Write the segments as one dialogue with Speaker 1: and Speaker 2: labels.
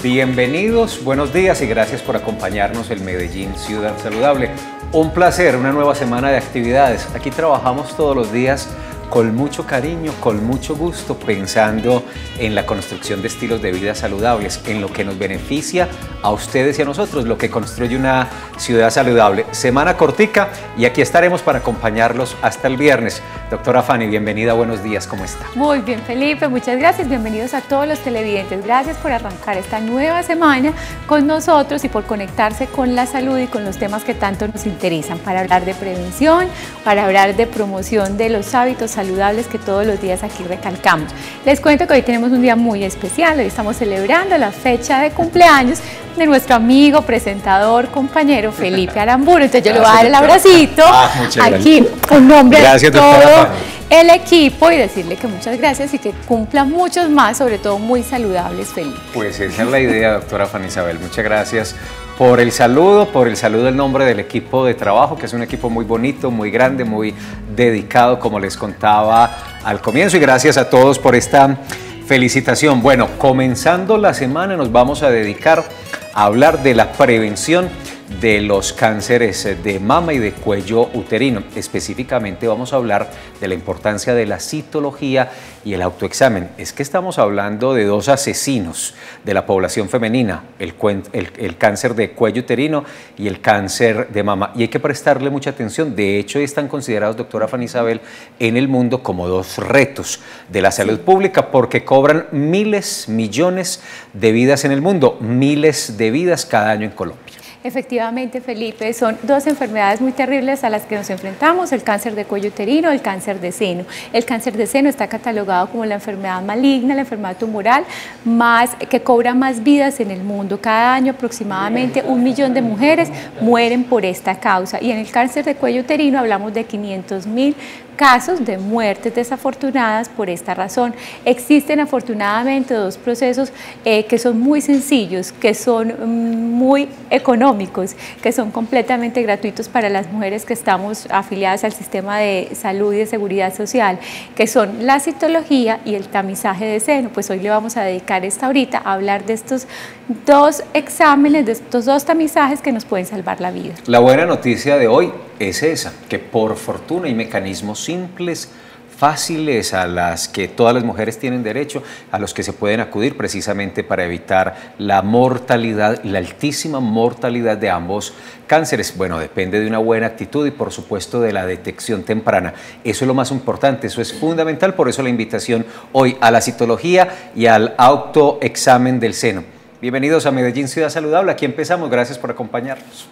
Speaker 1: Bienvenidos, buenos días y gracias por acompañarnos en Medellín Ciudad Saludable. Un placer, una nueva semana de actividades. Aquí trabajamos todos los días con mucho cariño, con mucho gusto, pensando en la construcción de estilos de vida saludables, en lo que nos beneficia a ustedes y a nosotros, lo que construye una ciudad saludable. Semana cortica y aquí estaremos para acompañarlos hasta el viernes. Doctora Fanny, bienvenida, buenos días, ¿cómo está?
Speaker 2: Muy bien, Felipe, muchas gracias, bienvenidos a todos los televidentes. Gracias por arrancar esta nueva semana con nosotros y por conectarse con la salud y con los temas que tanto nos interesan, para hablar de prevención, para hablar de promoción de los hábitos saludables que todos los días aquí recalcamos. Les cuento que hoy tenemos un día muy especial, hoy estamos celebrando la fecha de cumpleaños de nuestro amigo, presentador, compañero Felipe Aramburu. Entonces yo le voy a dar el abracito aquí, en nombre de todo el equipo, y decirle que muchas gracias y que cumpla muchos más, sobre todo muy saludables, Felipe.
Speaker 1: Pues esa es la idea, doctora Fanny Isabel. Muchas gracias por el saludo en nombre del equipo de trabajo, que es un equipo muy bonito, muy grande, muy dedicado, como les contaba al comienzo, y gracias a todos por esta felicitación. Bueno, comenzando la semana nos vamos a dedicar a hablar de la prevención de los cánceres de mama y de cuello uterino. Específicamente vamos a hablar de la importancia de la citología y el autoexamen. Es que estamos hablando de dos asesinos de la población femenina, el cáncer de cuello uterino y el cáncer de mama, y hay que prestarle mucha atención. De hecho, están considerados, doctora Fanny Isabel, en el mundo como dos retos de la salud pública, porque cobran miles, millones de vidas en el mundo, miles de vidas cada año en Colombia.
Speaker 2: Efectivamente, Felipe, son dos enfermedades muy terribles a las que nos enfrentamos: el cáncer de cuello uterino, el cáncer de seno. El cáncer de seno está catalogado como la enfermedad maligna, la enfermedad tumoral que cobra más vidas en el mundo. Cada año aproximadamente 1 millón de mujeres mueren por esta causa, y en el cáncer de cuello uterino hablamos de 500.000 casos de muertes desafortunadas por esta razón. Existen afortunadamente dos procesos que son muy sencillos, que son muy económicos, que son completamente gratuitos para las mujeres que estamos afiliadas al sistema de salud y de seguridad social, que son la citología y el tamizaje de seno. Pues hoy le vamos a dedicar esta horita a hablar de estos dos exámenes, de estos dos tamizajes que nos pueden salvar la vida.
Speaker 1: La buena noticia de hoy es esa, que por fortuna hay mecanismos simples, fáciles, a las que todas las mujeres tienen derecho, a los que se pueden acudir precisamente para evitar la mortalidad, la altísima mortalidad de ambos cánceres. Bueno, depende de una buena actitud y por supuesto de la detección temprana. Eso es lo más importante, eso es fundamental, por eso la invitación hoy a la citología y al autoexamen del seno. Bienvenidos a Medellín Ciudad Saludable, aquí empezamos, gracias por acompañarnos.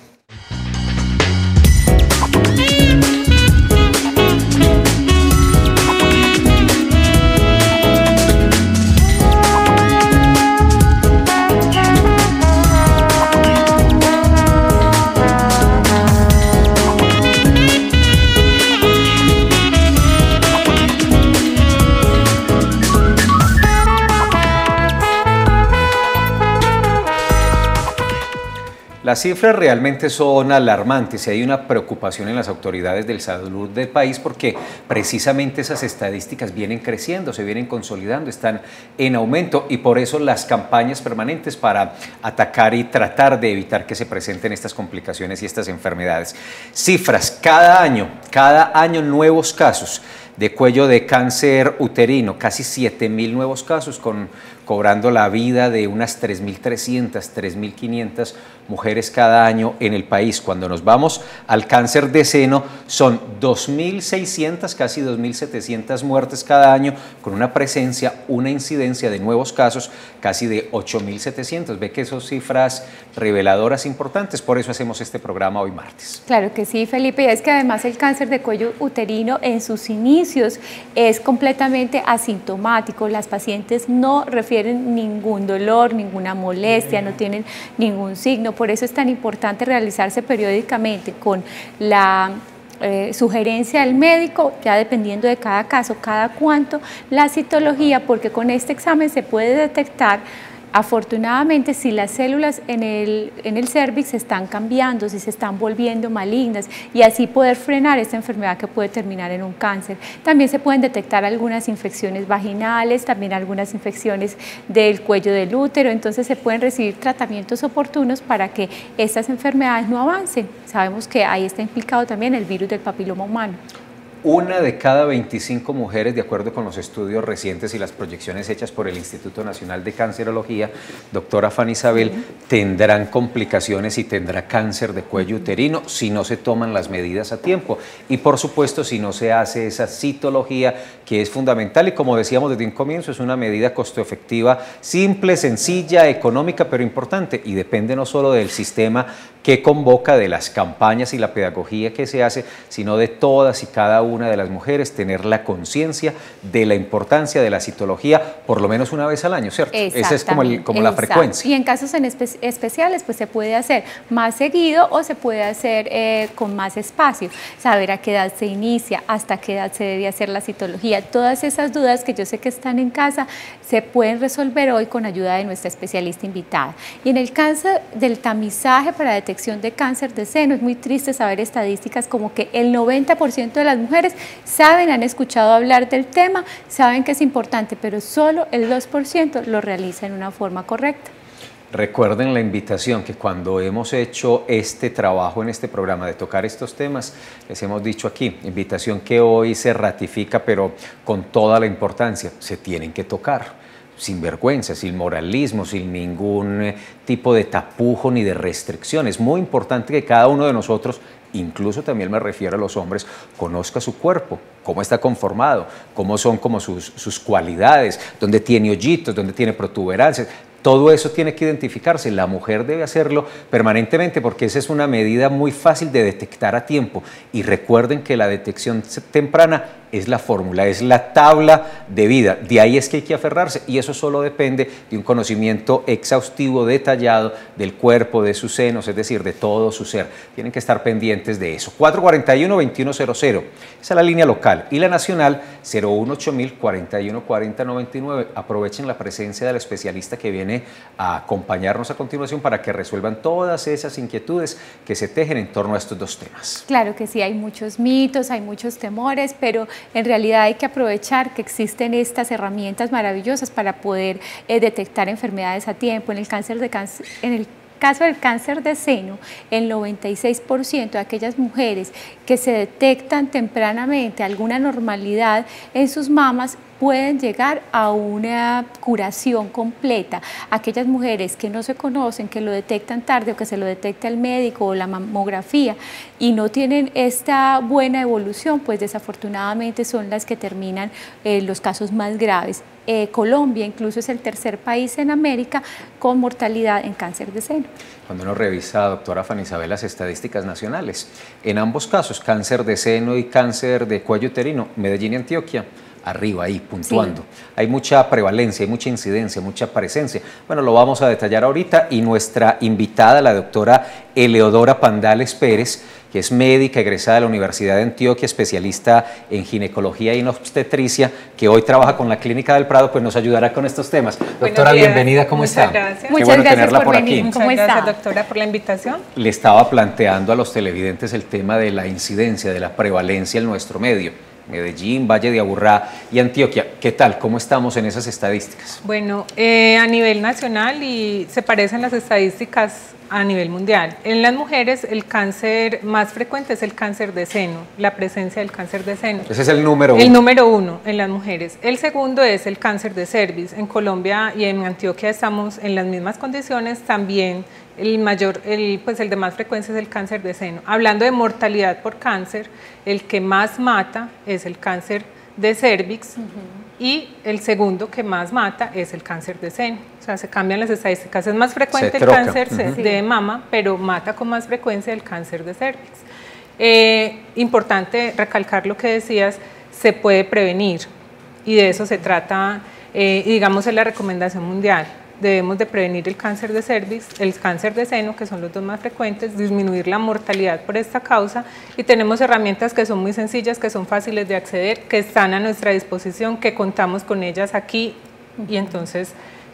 Speaker 1: Las cifras realmente son alarmantes y hay una preocupación en las autoridades de salud del país, porque precisamente esas estadísticas vienen creciendo, se vienen consolidando, están en aumento, y por eso las campañas permanentes para atacar y tratar de evitar que se presenten estas complicaciones y estas enfermedades. Cifras, cada año nuevos casos de cuello de cáncer uterino, casi 7.000 nuevos casos, cobrando la vida de unas 3.300, 3.500 mujeres cada año en el país. Cuando nos vamos al cáncer de seno, son 2.600, casi 2.700 muertes cada año, con una incidencia de nuevos casos casi de 8.700. Ve que son cifras reveladoras importantes, por eso hacemos este programa hoy martes.
Speaker 2: Claro que sí, Felipe, y es que además el cáncer de cuello uterino en sus inicios es completamente asintomático. Las pacientes no refieren ningún dolor, ninguna molestia, no tienen ningún signo. Por eso es tan importante realizarse periódicamente con la sugerencia del médico, ya dependiendo de cada caso, cada cuánto, la citología, porque con este examen se puede detectar Afortunadamente, si las células en el cérvix se están cambiando, si se están volviendo malignas, y así poder frenar esta enfermedad que puede terminar en un cáncer. También se pueden detectar algunas infecciones vaginales, también algunas infecciones del cuello del útero, entonces se pueden recibir tratamientos oportunos para que estas enfermedades no avancen. Sabemos que ahí está implicado también el virus del papiloma humano.
Speaker 1: 1 de cada 25 mujeres, de acuerdo con los estudios recientes y las proyecciones hechas por el Instituto Nacional de Cancerología, doctora Fanny Isabel, tendrán complicaciones y tendrá cáncer de cuello uterino si no se toman las medidas a tiempo. Y por supuesto, si no se hace esa citología, que es fundamental y como decíamos desde un comienzo, es una medida costo efectiva, simple, sencilla, económica, pero importante, y depende no solo del sistema que convoca, de las campañas y la pedagogía que se hace, sino de todas y cada una de las mujeres tener la conciencia de la importancia de la citología por lo menos una vez al año, ¿cierto? Esa es como la frecuencia.
Speaker 2: Y en casos especiales pues se puede hacer más seguido o se puede hacer con más espacio, saber a qué edad se inicia, hasta qué edad se debe hacer la citología. Todas esas dudas que yo sé que están en casa se pueden resolver hoy con ayuda de nuestra especialista invitada. Y en el caso del tamizaje para detección de cáncer de seno, es muy triste saber estadísticas como que el 90% de las mujeres saben, han escuchado hablar del tema, saben que es importante, pero solo el 2% lo realiza en una forma correcta.
Speaker 1: Recuerden la invitación que cuando hemos hecho este trabajo en este programa de tocar estos temas, les hemos dicho aquí, invitación que hoy se ratifica, pero con toda la importancia, se tienen que tocar. Sin vergüenza, sin moralismo, sin ningún tipo de tapujo ni de restricción. Es muy importante que cada uno de nosotros, incluso también me refiero a los hombres, conozca su cuerpo, cómo está conformado, cómo son como sus cualidades, dónde tiene hoyitos, dónde tiene protuberancias. Todo eso tiene que identificarse, la mujer debe hacerlo permanentemente porque esa es una medida muy fácil de detectar a tiempo. Y recuerden que la detección temprana es la fórmula, es la tabla de vida. De ahí es que hay que aferrarse y eso solo depende de un conocimiento exhaustivo, detallado del cuerpo, de sus senos, es decir, de todo su ser. Tienen que estar pendientes de eso. 441-2100, esa es la línea local. Y la nacional, 018.000 414099. Aprovechen la presencia del especialista que viene a acompañarnos a continuación para que resuelvan todas esas inquietudes que se tejen en torno a estos dos temas.
Speaker 2: Claro que sí, hay muchos mitos, hay muchos temores, pero en realidad hay que aprovechar que existen estas herramientas maravillosas para poder detectar enfermedades a tiempo. En el caso del cáncer de seno, el 96% de aquellas mujeres que se detectan tempranamente alguna normalidad en sus mamas pueden llegar a una curación completa. Aquellas mujeres que no se conocen, que lo detectan tarde o que se lo detecta el médico o la mamografía y no tienen esta buena evolución, pues desafortunadamente son las que terminan los casos más graves. Colombia incluso es el tercer país en América con mortalidad en cáncer de seno.
Speaker 1: Cuando uno revisa, doctora Fanny Isabel, las estadísticas nacionales, en ambos casos, cáncer de seno y cáncer de cuello uterino, Medellín y Antioquia, arriba ahí, puntuando. Sí. Hay mucha prevalencia, hay mucha incidencia, mucha presencia. Bueno, lo vamos a detallar ahorita y nuestra invitada, la doctora Eleodora Pandales Pérez, que es médica egresada de la Universidad de Antioquia, especialista en ginecología y en obstetricia, que hoy trabaja con la Clínica del Prado, pues nos ayudará con estos temas. Doctora, bienvenida, ¿cómo está?
Speaker 3: Gracias.
Speaker 2: Muchas
Speaker 1: bueno
Speaker 2: gracias
Speaker 1: tenerla
Speaker 2: por
Speaker 1: aquí.
Speaker 2: ¿Cómo
Speaker 3: Muchas
Speaker 2: está?
Speaker 3: gracias, doctora, por la invitación.
Speaker 1: Le estaba planteando a los televidentes el tema de la incidencia, de la prevalencia en nuestro medio. Medellín, Valle de Aburrá y Antioquia. ¿Qué tal? ¿Cómo estamos en esas estadísticas?
Speaker 3: Bueno, a nivel nacional y se parecen las estadísticas a nivel mundial. En las mujeres el cáncer más frecuente es el cáncer de seno, la presencia del cáncer de seno.
Speaker 1: Ese es el número uno.
Speaker 3: El número uno en las mujeres. El segundo es el cáncer de cervix. En Colombia y en Antioquia estamos en las mismas condiciones. También el de más frecuencia es el cáncer de seno. Hablando de mortalidad por cáncer, el que más mata es el cáncer de cervix y el segundo que más mata es el cáncer de seno. O sea, se cambian las estadísticas. Es más frecuente el cáncer de mama, pero mata con más frecuencia el cáncer de cervix. Importante recalcar lo que decías, se puede prevenir y de eso se trata, digamos, es la recomendación mundial. Debemos de prevenir el cáncer de cervix, el cáncer de seno, que son los dos más frecuentes, disminuir la mortalidad por esta causa y tenemos herramientas que son muy sencillas, que son fáciles de acceder, que están a nuestra disposición, que contamos con ellas aquí y entonces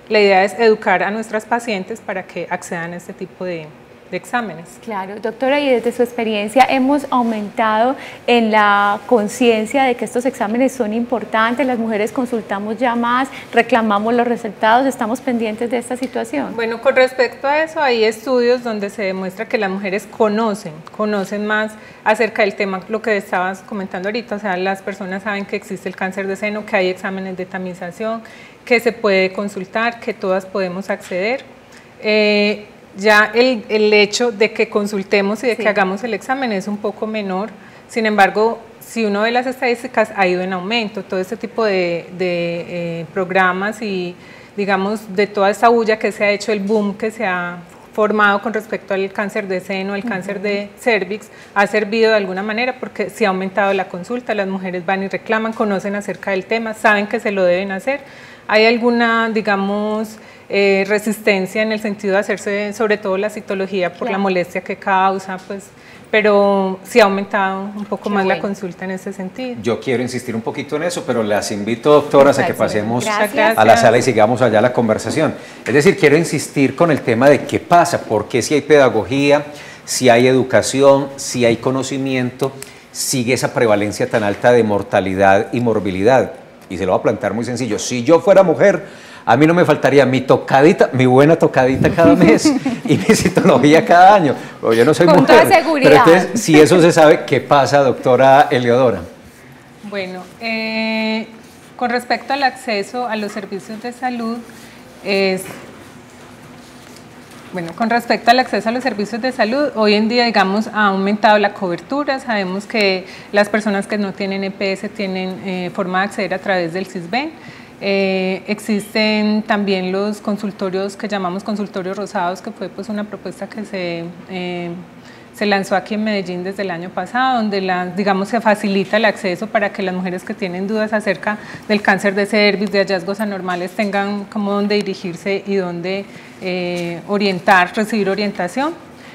Speaker 3: la idea es educar a nuestras pacientes para que accedan a este tipo de exámenes.
Speaker 2: Claro, doctora, y desde su experiencia hemos aumentado en la conciencia de que estos exámenes son importantes, las mujeres consultamos ya más, reclamamos los resultados, estamos pendientes de esta situación.
Speaker 3: Bueno, con respecto a eso, hay estudios donde se demuestra que las mujeres conocen más acerca del tema, lo que estabas comentando ahorita, o sea, las personas saben que existe el cáncer de seno, que hay exámenes de tamización, que se puede consultar, que todas podemos acceder. Ya el hecho de que consultemos y de que hagamos el examen es un poco menor, sin embargo, si uno ve las estadísticas, ha ido en aumento. Todo este tipo de programas y, digamos, de toda esta bulla que se ha hecho, el boom que se ha formado con respecto al cáncer de seno, el cáncer de cervix, ha servido de alguna manera porque sí ha aumentado la consulta, las mujeres van y reclaman, conocen acerca del tema, saben que se lo deben hacer. Hay alguna, digamos, resistencia en el sentido de hacerse sobre todo la citología por la molestia que causa, pues, pero sí ha aumentado un poco más la consulta en ese sentido.
Speaker 1: Yo quiero insistir un poquito en eso, pero las invito, doctoras, a que pasemos
Speaker 2: Gracias.
Speaker 1: a la sala y sigamos allá la conversación. Es decir, quiero insistir con el tema de qué pasa, porque si hay pedagogía, si hay educación, si hay conocimiento, sigue esa prevalencia tan alta de mortalidad y morbilidad. Y se lo voy a plantear muy sencillo. Si yo fuera mujer, a mí no me faltaría mi tocadita, mi buena tocadita cada mes y mi citología cada año. Pero yo no soy mujer.
Speaker 2: Con toda seguridad.
Speaker 1: Pero entonces, si eso se sabe, ¿qué pasa, doctora Eleodora?
Speaker 3: Bueno, con respecto al acceso a los servicios de salud, con respecto al acceso a los servicios de salud, hoy en día, digamos, ha aumentado la cobertura. Sabemos que las personas que no tienen EPS tienen forma de acceder a través del CISBEN. Existen también los consultorios que llamamos consultorios rosados, que fue pues una propuesta que se lanzó aquí en Medellín desde el año pasado, donde digamos se facilita el acceso para que las mujeres que tienen dudas acerca del cáncer de cervix, de hallazgos anormales, tengan como dónde dirigirse y dónde recibir orientación.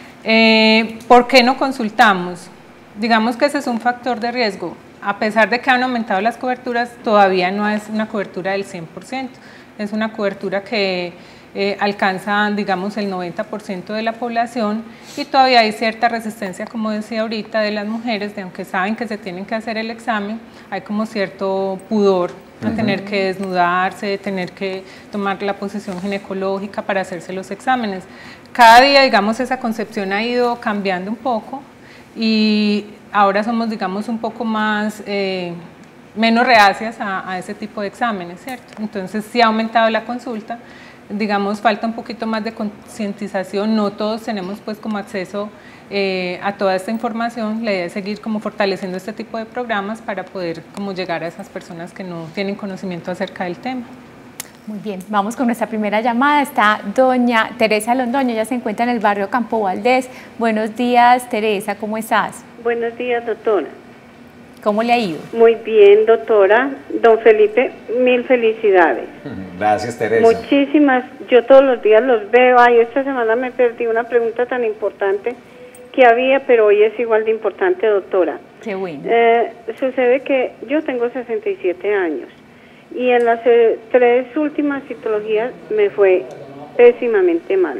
Speaker 3: ¿Por qué no consultamos? Digamos que ese es un factor de riesgo. A pesar de que han aumentado las coberturas, todavía no es una cobertura del 100%, es una cobertura que alcanza, digamos, el 90% de la población y todavía hay cierta resistencia, como decía ahorita, de las mujeres, de aunque saben que se tienen que hacer el examen, hay como cierto pudor a tener que desnudarse, de tener que tomar la posición ginecológica para hacerse los exámenes. Cada día, digamos, esa concepción ha ido cambiando un poco y ahora somos, digamos, un poco más, menos reacias a ese tipo de exámenes, ¿cierto? Entonces sí ha aumentado la consulta, digamos, falta un poquito más de concientización, no todos tenemos pues como acceso a toda esta información, la idea es seguir como fortaleciendo este tipo de programas para poder como llegar a esas personas que no tienen conocimiento acerca del tema.
Speaker 2: Muy bien, vamos con nuestra primera llamada. Está doña Teresa Londoño, ella se encuentra en el barrio Campo Valdés. Buenos días, Teresa, ¿cómo estás?
Speaker 4: Buenos días, doctora.
Speaker 2: ¿Cómo le ha ido?
Speaker 4: Muy bien, doctora. Don Felipe, mil felicidades.
Speaker 1: Gracias, Teresa.
Speaker 4: Muchísimas, yo todos los días los veo. Ay, esta semana me perdí una pregunta tan importante que había, pero hoy es igual de importante, doctora.
Speaker 2: Qué bueno.
Speaker 4: Sucede que yo tengo 67 años. Y en las 3 últimas citologías me fue pésimamente mal.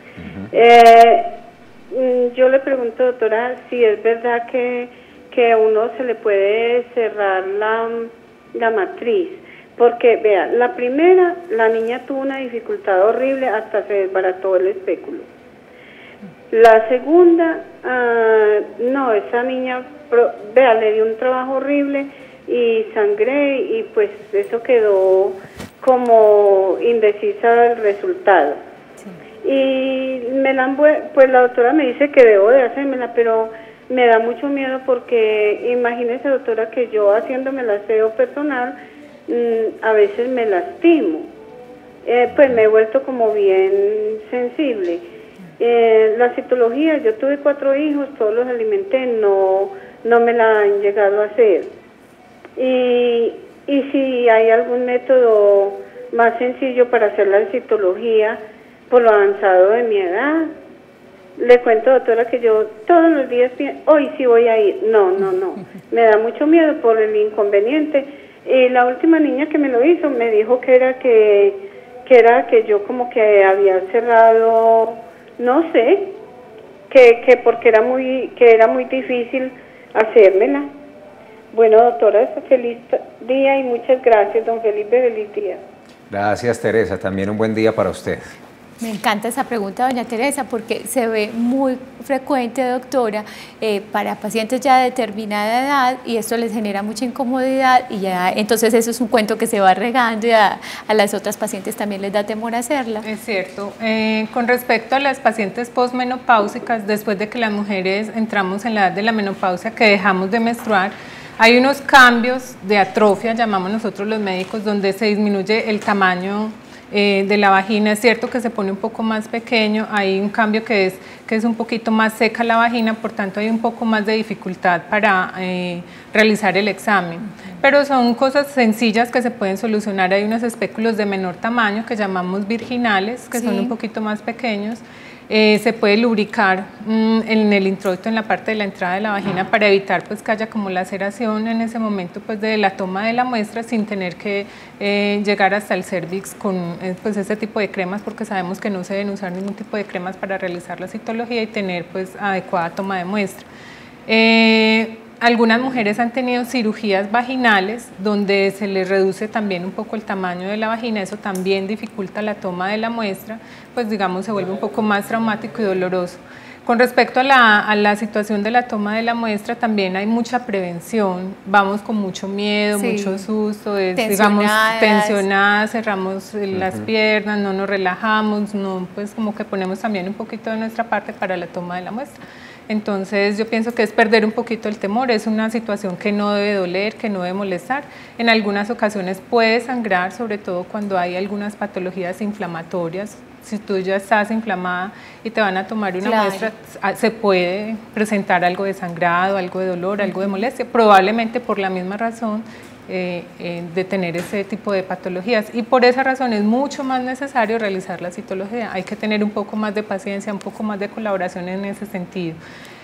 Speaker 4: Yo le pregunto, doctora, si es verdad que a uno se le puede cerrar la matriz. Porque, vea, la primera, la niña tuvo una dificultad horrible, hasta se desbarató el espéculo. La segunda, no, esa niña, vea, le dio un trabajo horrible y sangré y pues eso quedó como indecisa el resultado. Sí. Y pues la doctora me dice que debo de hacérmela, pero me da mucho miedo porque imagínese, doctora, que yo haciéndome el aseo personal a veces me lastimo. Pues me he vuelto como bien sensible. La citología, yo tuve 4 hijos, todos los alimenté, no me la han llegado a hacer. Y si hay algún método más sencillo para hacer la citología por lo avanzado de mi edad. Le cuento, doctora, que yo todos los días pienso, hoy sí voy a ir. No, me da mucho miedo por el inconveniente. Y la última niña que me lo hizo me dijo que era que que era que yo como que había cerrado, no sé, que porque era muy difícil hacérmela. Bueno, doctora, feliz día y muchas gracias, don Felipe, feliz día.
Speaker 1: Gracias, Teresa, también un buen día para usted.
Speaker 2: Me encanta esa pregunta, doña Teresa, porque se ve muy frecuente, doctora, para pacientes ya de determinada edad, y esto les genera mucha incomodidad, y ya entonces eso es un cuento que se va regando y a las otras pacientes también les da temor hacerla.
Speaker 3: Es cierto. Con respecto a las pacientes posmenopáusicas, después de que las mujeres entramos en la edad de la menopausia, que dejamos de menstruar, hay unos cambios de atrofia, llamamos nosotros los médicos, donde se disminuye el tamaño de la vagina. Es cierto que se pone un poco más pequeño, hay un cambio que es un poquito más seca la vagina, por tanto hay un poco más de dificultad para realizar el examen. Pero son cosas sencillas que se pueden solucionar. Hay unos espéculos de menor tamaño que llamamos virginales, que son un poquito más pequeños. Se puede lubricar en el introito, en la parte de la entrada de la vagina, para evitar pues que haya como laceración en ese momento pues de la toma de la muestra, sin tener que llegar hasta el cervix con pues ese tipo de cremas, porque sabemos que no se deben usar ningún tipo de cremas para realizar la citología y tener pues adecuada toma de muestra. Algunas mujeres han tenido cirugías vaginales donde se les reduce también un poco el tamaño de la vagina, eso también dificulta la toma de la muestra, pues digamos se vuelve un poco más traumático y doloroso. Con respecto a la situación de la toma de la muestra, también hay mucha prevención, vamos con mucho miedo, mucho susto, digamos tensionadas, cerramos las piernas, no nos relajamos, no, pues como que ponemos también un poquito de nuestra parte para la toma de la muestra. Entonces yo pienso que es perder un poquito el temor, es una situación que no debe doler, que no debe molestar. En algunas ocasiones puede sangrar, sobre todo cuando hay algunas patologías inflamatorias. Si tú ya estás inflamada y te van a tomar una muestra, se puede presentar algo de sangrado, algo de dolor, algo de molestia, probablemente por la misma razón de tener ese tipo de patologías, y por esa razón es mucho más necesario realizar la citología. Hay que tener un poco más de paciencia, un poco más de colaboración en ese sentido.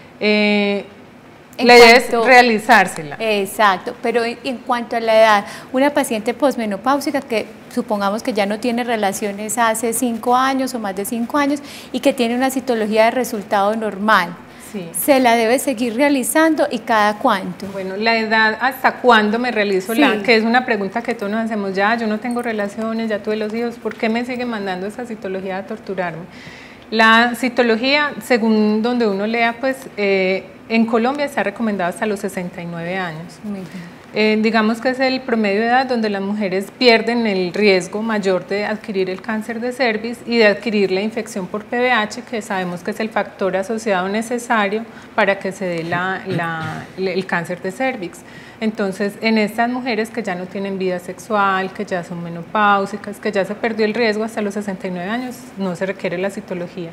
Speaker 3: La idea es realizársela.
Speaker 2: Exacto, pero en cuanto a la edad, una paciente posmenopáusica que supongamos que ya no tiene relaciones hace 5 años o más de 5 años y que tiene una citología de resultado normal, ¿se la debe seguir realizando y cada cuánto?
Speaker 3: Bueno, la edad, ¿hasta cuándo me realizo que es una pregunta que todos nos hacemos? Ya, yo no tengo relaciones, ya tuve los hijos, ¿por qué me siguen mandando esa citología a torturarme? La citología, según donde uno lea, pues en Colombia está recomendada hasta los 69 años. Digamos que es el promedio de edad donde las mujeres pierden el riesgo mayor de adquirir el cáncer de cervix y de adquirir la infección por PBH, que sabemos que es el factor asociado necesario para que se dé el cáncer de cervix. Entonces, en estas mujeres que ya no tienen vida sexual, que ya son menopáusicas, que ya se perdió el riesgo hasta los 69 años, no se requiere la citología.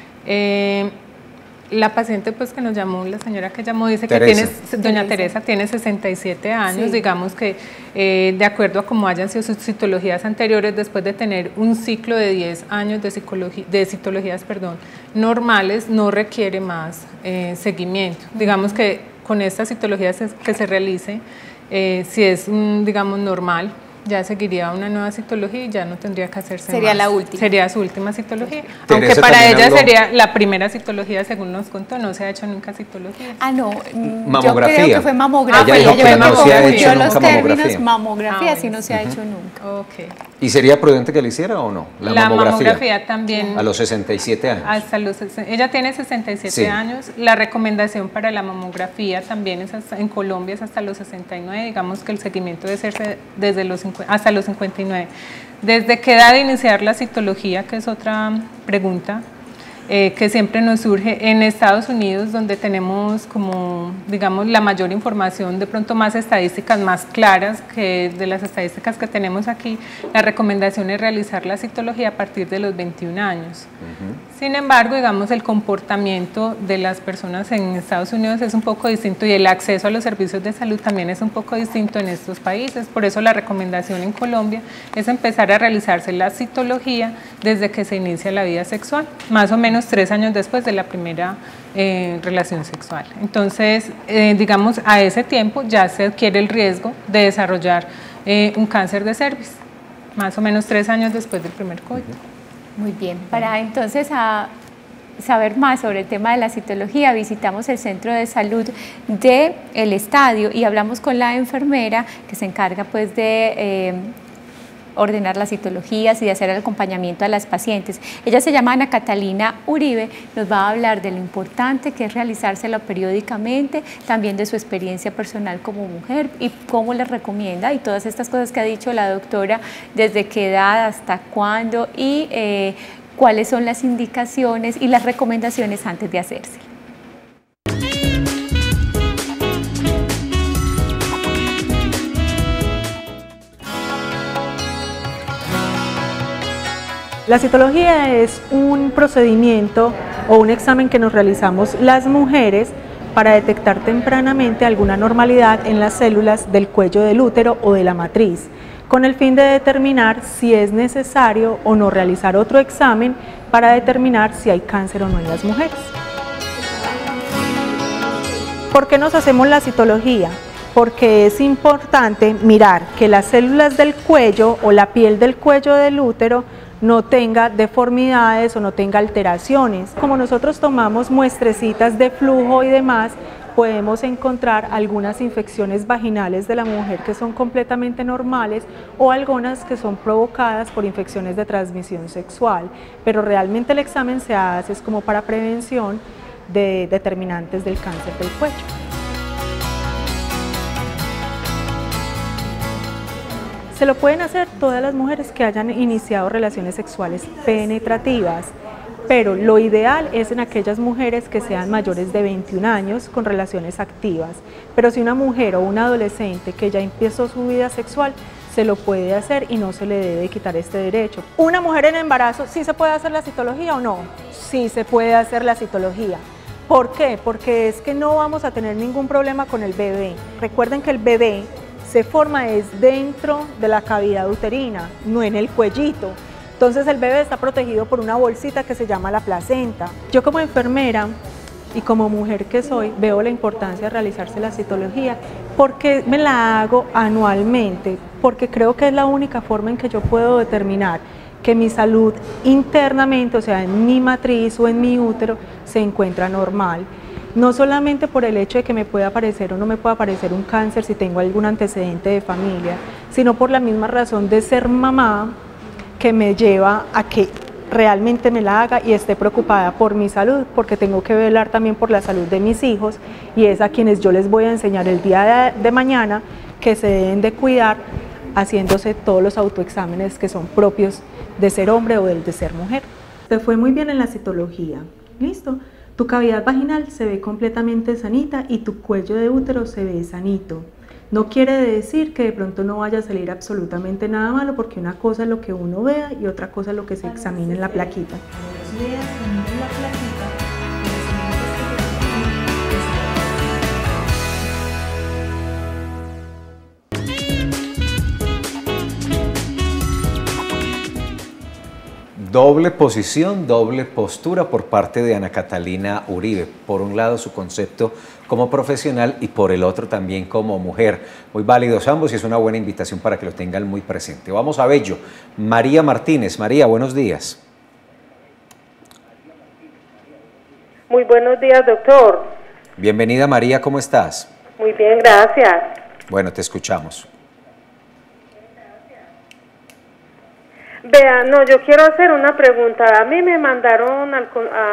Speaker 3: La paciente pues que nos llamó, la señora que llamó, dice que doña Teresa tiene 67 años, digamos que de acuerdo a cómo hayan sido sus citologías anteriores, después de tener un ciclo de 10 años de citologías normales, no requiere más seguimiento. Digamos que con estas citologías que se realice, si es digamos normal, ya seguiría una nueva citología y ya no tendría que hacerse
Speaker 2: Sería
Speaker 3: más.
Speaker 2: la última.
Speaker 3: Sería su última citología.
Speaker 1: Teresa,
Speaker 3: aunque para ella sería la primera citología, según nos contó, no se ha hecho nunca citología.
Speaker 2: Ah, no,
Speaker 1: mamografía.
Speaker 2: yo creo que fue mamografía.
Speaker 1: Ella dijo que no se ha hecho
Speaker 2: los
Speaker 1: nunca
Speaker 2: términos,
Speaker 1: mamografía.
Speaker 2: mamografía sí no se ha hecho nunca.
Speaker 3: Okay.
Speaker 1: ¿Y sería prudente que le hiciera o no?
Speaker 3: La mamografía también.
Speaker 1: A los 67 años.
Speaker 3: Ella tiene 67 años. La recomendación para la mamografía también es en Colombia es hasta los 69. Digamos que el seguimiento debe ser desde hasta los 59. ¿Desde qué edad iniciar la citología? Que es otra pregunta que siempre nos surge. En Estados Unidos, donde tenemos como, digamos, la mayor información, de pronto más estadísticas más claras que de las estadísticas que tenemos aquí, la recomendación es realizar la citología a partir de los 21 años. Sin embargo, digamos, el comportamiento de las personas en Estados Unidos es un poco distinto y el acceso a los servicios de salud también es un poco distinto en estos países. Por eso la recomendación en Colombia es empezar a realizarse la citología desde que se inicia la vida sexual, más o menos 3 años después de la primera relación sexual. Entonces, digamos, a ese tiempo ya se adquiere el riesgo de desarrollar un cáncer de cervix. más o menos 3 años después del primer coito.
Speaker 2: Muy bien, para entonces saber más sobre el tema de la citología, visitamos el centro de salud del Estadio y hablamos con la enfermera que se encarga pues de ordenar las citologías y de hacer el acompañamiento a las pacientes. Ella se llama Ana Catalina Uribe, nos va a hablar de lo importante que es realizárselo periódicamente, también de su experiencia personal como mujer y cómo les recomienda y todas estas cosas que ha dicho la doctora, desde qué edad, hasta cuándo y cuáles son las indicaciones y las recomendaciones antes de hacerse.
Speaker 5: La citología es un procedimiento o un examen que nos realizamos las mujeres para detectar tempranamente alguna anormalidad en las células del cuello del útero o de la matriz, con el fin de determinar si es necesario o no realizar otro examen para determinar si hay cáncer o no en las mujeres. ¿Por qué nos hacemos la citología? Porque es importante mirar que las células del cuello o la piel del cuello del útero no tenga deformidades o no tenga alteraciones. Como nosotros tomamos muestrecitas de flujo y demás, podemos encontrar algunas infecciones vaginales de la mujer que son completamente normales o algunas que son provocadas por infecciones de transmisión sexual, pero realmente el examen se hace es como para prevención de determinantes del cáncer del cuello. Se lo pueden hacer todas las mujeres que hayan iniciado relaciones sexuales penetrativas, pero lo ideal es en aquellas mujeres que sean mayores de 21 años con relaciones activas. Pero si una mujer o un adolescente que ya empezó su vida sexual, se lo puede hacer y no se le debe quitar este derecho. ¿Una mujer en embarazo sí se puede hacer la citología o no? Sí se puede hacer la citología. ¿Por qué? Porque es que no vamos a tener ningún problema con el bebé. Recuerden que el bebé se forma es dentro de la cavidad uterina, no en el cuellito. Entonces el bebé está protegido por una bolsita que se llama la placenta. Yo como enfermera y como mujer que soy, veo la importancia de realizarse la citología porque me la hago anualmente, porque creo que es la única forma en que yo puedo determinar que mi salud internamente, o sea, en mi matriz o en mi útero, se encuentra normal. No solamente por el hecho de que me pueda aparecer o no me pueda aparecer un cáncer si tengo algún antecedente de familia, sino por la misma razón de ser mamá que me lleva a que realmente me la haga y esté preocupada por mi salud, porque tengo que velar también por la salud de mis hijos y es a quienes yo les voy a enseñar el día de mañana que se deben de cuidar haciéndose todos los autoexámenes que son propios de ser hombre o del de ser mujer. Te fue muy bien en la citología, ¿listo? Tu cavidad vaginal se ve completamente sanita y tu cuello de útero se ve sanito. No quiere decir que de pronto no vaya a salir absolutamente nada malo, porque una cosa es lo que uno vea y otra cosa es lo que se examina en la plaquita.
Speaker 1: Doble posición, doble postura por parte de Ana Catalina Uribe. Por un lado su concepto como profesional y por el otro también como mujer. Muy válidos ambos y es una buena invitación para que lo tengan muy presente. Vamos a Bello. María Martínez. María, buenos días.
Speaker 4: Muy buenos días, doctor.
Speaker 1: Bienvenida María, ¿cómo estás?
Speaker 4: Muy bien, gracias.
Speaker 1: Bueno, te escuchamos.
Speaker 4: Vea, no, yo quiero hacer una pregunta. A mí me mandaron al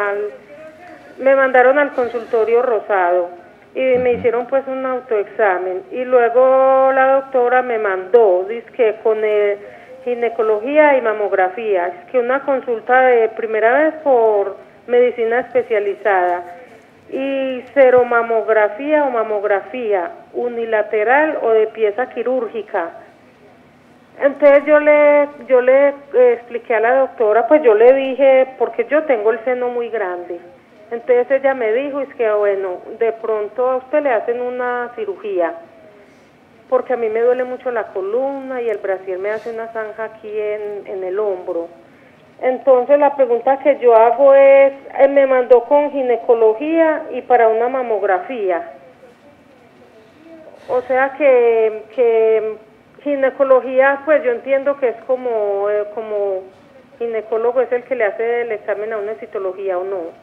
Speaker 4: consultorio Rosado y me hicieron pues un autoexamen y luego la doctora me mandó, dizque con ginecología y mamografía, es que una consulta de primera vez por medicina especializada y seromamografía o mamografía unilateral o de pieza quirúrgica. Entonces yo le expliqué a la doctora, pues yo le dije, porque yo tengo el seno muy grande. Entonces ella me dijo, es que bueno, de pronto a usted le hacen una cirugía, porque a mí me duele mucho la columna y el brasier me hace una zanja aquí en el hombro. Entonces la pregunta que yo hago es, me mandó con ginecología y para una mamografía. O sea que
Speaker 6: Ginecología, pues yo entiendo que es como ginecólogo es el que le hace el examen a una citología o no.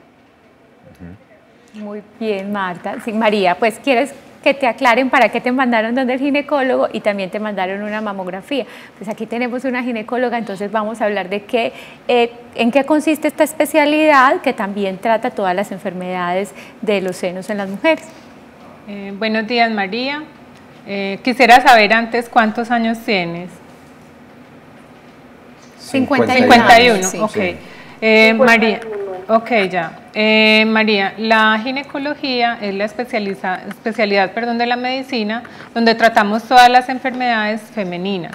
Speaker 2: Muy bien, Marta. Sí, María, pues quieres que te aclaren para qué te mandaron donde el ginecólogo y también te mandaron una mamografía. Pues aquí tenemos una ginecóloga, entonces vamos a hablar de en qué consiste esta especialidad que también trata todas las enfermedades de los senos en las mujeres.
Speaker 3: Buenos días, María. Quisiera saber antes cuántos años tienes. 51,
Speaker 2: sí.
Speaker 3: ok.
Speaker 6: Sí.
Speaker 3: María, ok, ya. María, la ginecología es la especialidad de la medicina donde tratamos todas las enfermedades femeninas.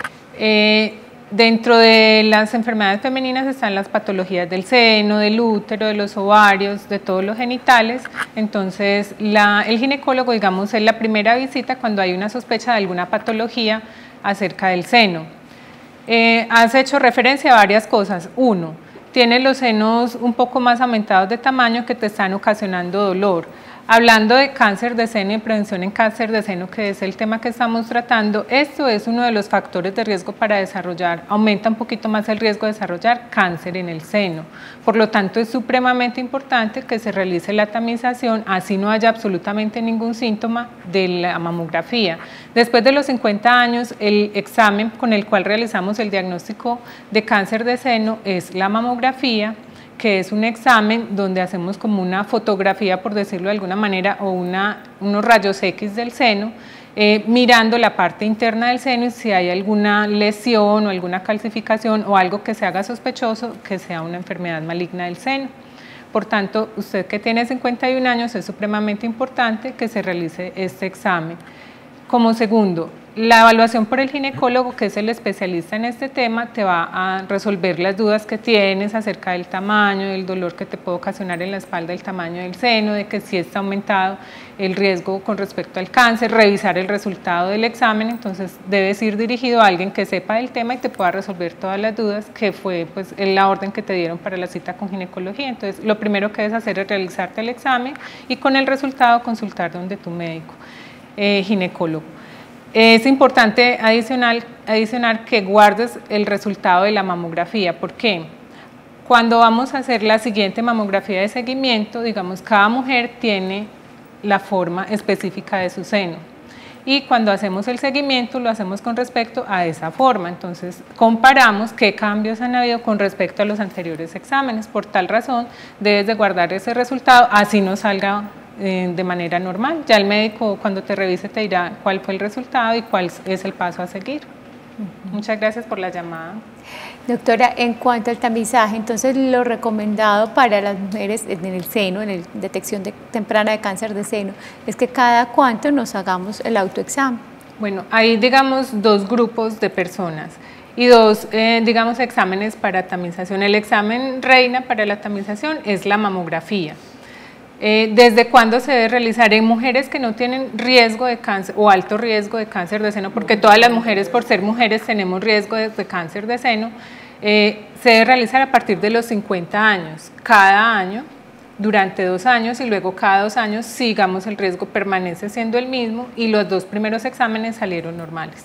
Speaker 3: Dentro de las enfermedades femeninas están las patologías del seno, del útero, de los ovarios, de todos los genitales. Entonces, el ginecólogo, digamos, es la primera visita cuando hay una sospecha de alguna patología acerca del seno. Has hecho referencia a varias cosas. Uno, tienes los senos un poco más aumentados de tamaño que te están ocasionando dolor. Hablando de cáncer de seno y prevención en cáncer de seno, que es el tema que estamos tratando, esto es uno de los factores de riesgo para desarrollar, aumenta un poquito más el riesgo de desarrollar cáncer en el seno. Por lo tanto, es supremamente importante que se realice la tamización, así no haya absolutamente ningún síntoma de la mamografía. Después de los 50 años, el examen con el cual realizamos el diagnóstico de cáncer de seno es la mamografía, que es un examen donde hacemos como una fotografía, por decirlo de alguna manera, o unos rayos X del seno, mirando la parte interna del seno y si hay alguna lesión o alguna calcificación o algo que se haga sospechoso que sea una enfermedad maligna del seno. Por tanto, usted que tiene 51 años es supremamente importante que se realice este examen. Como segundo, la evaluación por el ginecólogo, que es el especialista en este tema, te va a resolver las dudas que tienes acerca del tamaño, del dolor que te puede ocasionar en la espalda, el tamaño del seno, de que si está aumentado el riesgo con respecto al cáncer, revisar el resultado del examen. Entonces debes ir dirigido a alguien que sepa del tema y te pueda resolver todas las dudas, que fue pues la orden que te dieron para la cita con ginecología. Entonces lo primero que debes hacer es realizarte el examen y con el resultado consultar donde tu médico ginecólogo. Es importante adicionar que guardes el resultado de la mamografía. ¿Por qué? Cuando vamos a hacer la siguiente mamografía de seguimiento, digamos, cada mujer tiene la forma específica de su seno. Y cuando hacemos el seguimiento, lo hacemos con respecto a esa forma. Entonces, comparamos qué cambios han habido con respecto a los anteriores exámenes. Por tal razón, debes de guardar ese resultado, así no salga de manera normal. Ya el médico cuando te revise te dirá cuál fue el resultado y cuál es el paso a seguir. Muchas gracias por la llamada.
Speaker 2: Doctora, en cuanto al tamizaje, entonces lo recomendado para las mujeres en el seno, en la detección temprana de cáncer de seno, es que cada cuánto nos hagamos el autoexamen.
Speaker 3: Bueno, hay digamos dos grupos de personas y dos digamos exámenes para tamización. El examen reina para la tamización es la mamografía. ¿Desde cuándo se debe realizar? En mujeres que no tienen riesgo de cáncer o alto riesgo de cáncer de seno, porque todas las mujeres por ser mujeres tenemos riesgo de cáncer de seno, se debe realizar a partir de los 50 años, cada año, durante 2 años y luego cada 2 años, sigamos el riesgo permanece siendo el mismo y los 2 primeros exámenes salieron normales.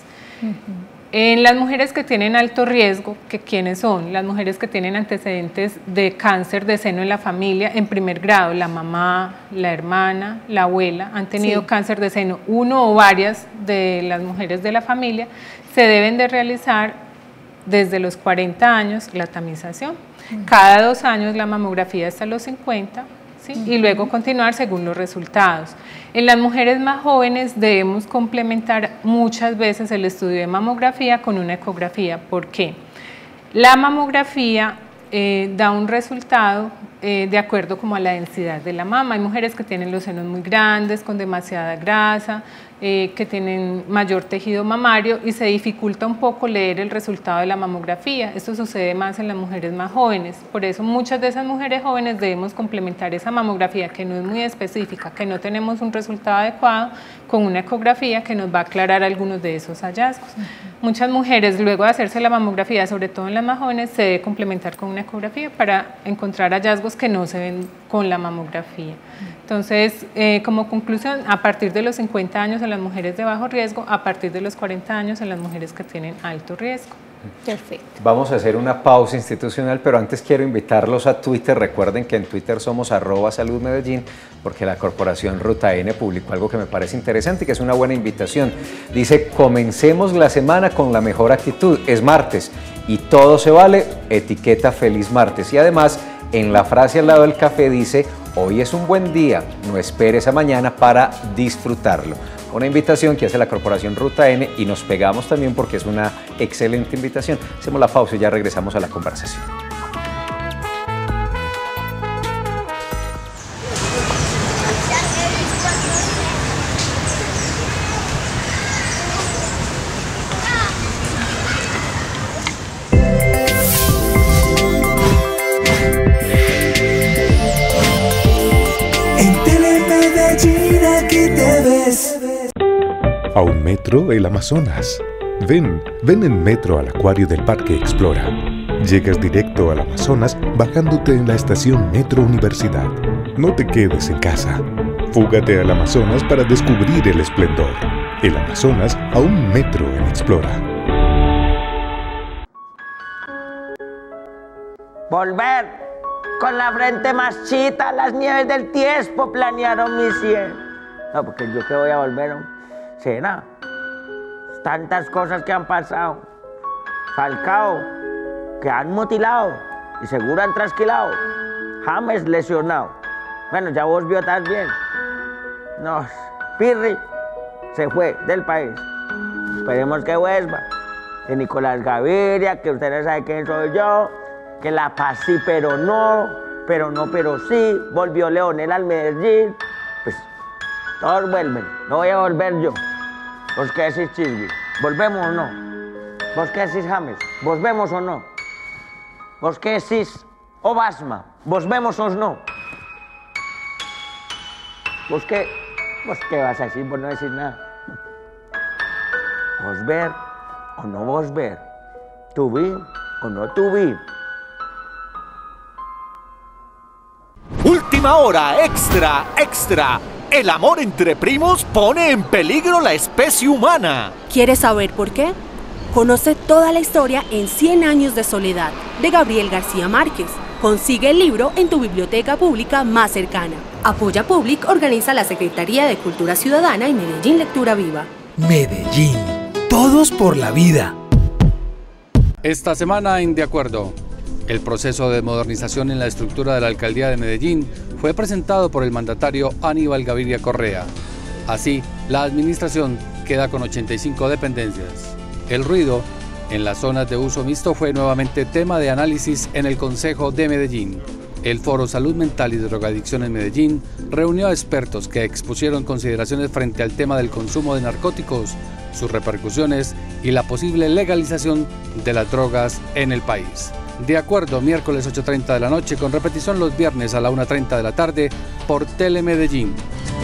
Speaker 3: En las mujeres que tienen alto riesgo, ¿quiénes son? Las mujeres que tienen antecedentes de cáncer de seno en la familia en primer grado, la mamá, la hermana, la abuela, han tenido cáncer de seno, uno o varias de las mujeres de la familia, se deben de realizar desde los 40 años la tamización. Cada 2 años la mamografía hasta los 50, ¿sí? Y luego continuar según los resultados. En las mujeres más jóvenes debemos complementar muchas veces el estudio de mamografía con una ecografía. ¿Por qué? La mamografía da un resultado de acuerdo como a la densidad de la mama. Hay mujeres que tienen los senos muy grandes, con demasiada grasa, que tienen mayor tejido mamario y se dificulta un poco leer el resultado de la mamografía. Esto sucede más en las mujeres más jóvenes. Por eso muchas de esas mujeres jóvenes debemos complementar esa mamografía que no es muy específica, que no tenemos un resultado adecuado, con una ecografía que nos va a aclarar algunos de esos hallazgos. Muchas mujeres luego de hacerse la mamografía, sobre todo en las más jóvenes, se debe complementar con una ecografía para encontrar hallazgos que no se ven con la mamografía. Entonces, como conclusión, a partir de los 50 años en las mujeres de bajo riesgo, a partir de los 40 años en las mujeres que tienen alto riesgo.
Speaker 2: Perfecto.
Speaker 1: Vamos a hacer una pausa institucional, pero antes quiero invitarlos a Twitter. Recuerden que en Twitter somos @saludmedellín, porque la corporación Ruta N publicó algo que me parece interesante y que es una buena invitación. Dice: comencemos la semana con la mejor actitud. Es martes y todo se vale, etiqueta feliz martes. Y además, en la frase al lado del café dice: hoy es un buen día, no esperes a mañana para disfrutarlo. Una invitación que hace la corporación Ruta N y nos pegamos también porque es una excelente invitación. Hacemos la pausa y ya regresamos a la conversación.
Speaker 7: En Telemedellín aquí te ves.
Speaker 8: A un metro el Amazonas. Ven en metro al acuario del Parque Explora. Llegas directo al Amazonas bajándote en la estación Metro Universidad. No te quedes en casa. Fúgate al Amazonas para descubrir el esplendor. El Amazonas a un metro en Explora.
Speaker 9: Volver con la frente marchita, las nieves del Tiespo planearon mi sien. No, porque yo que voy a volver, será. Tantas cosas que han pasado. Falcao, que han mutilado y seguro han trasquilado. James lesionado. Bueno, ya vos vio también. No, Pirri se fue del país. Esperemos que vuelva. Que Nicolás Gaviria, que ustedes saben quién soy yo. Que La Paz sí, pero no, pero sí. Volvió Leonel al Medellín. Pues todos vuelven. No voy a volver yo. ¿Vos qué decís, Chisgui? ¿Volvemos o no? ¿Vos qué decís, James? ¿Volvemos o no? ¿Vos qué decís, Obasma? ¿Volvemos o no? ¿Vos qué vas a decir? Vos no decís nada. ¿Vos ver o no vos ver? ¿Tú vi o no tú vi?
Speaker 10: Última hora, extra, extra. El amor entre primos pone en peligro la especie humana.
Speaker 11: ¿Quieres saber por qué? Conoce toda la historia en 100 años de soledad, de Gabriel García Márquez. Consigue el libro en tu biblioteca pública más cercana. Apoya Public organiza la Secretaría de Cultura Ciudadana y Medellín Lectura Viva.
Speaker 7: Medellín, todos por la vida.
Speaker 12: Esta semana en De Acuerdo. El proceso de modernización en la estructura de la Alcaldía de Medellín fue presentado por el mandatario Aníbal Gaviria Correa. Así, la administración queda con 85 dependencias. El ruido en las zonas de uso mixto fue nuevamente tema de análisis en el Consejo de Medellín. El Foro Salud Mental y Drogadicción en Medellín reunió a expertos que expusieron consideraciones frente al tema del consumo de narcóticos, sus repercusiones y la posible legalización de las drogas en el país. De Acuerdo, miércoles 8:30 de la noche, con repetición los viernes a la 1:30 de la tarde por Telemedellín.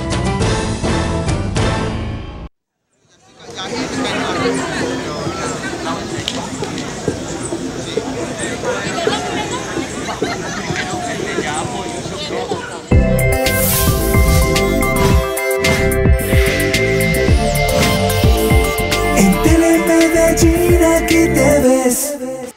Speaker 7: En Telemedellín aquí te ves.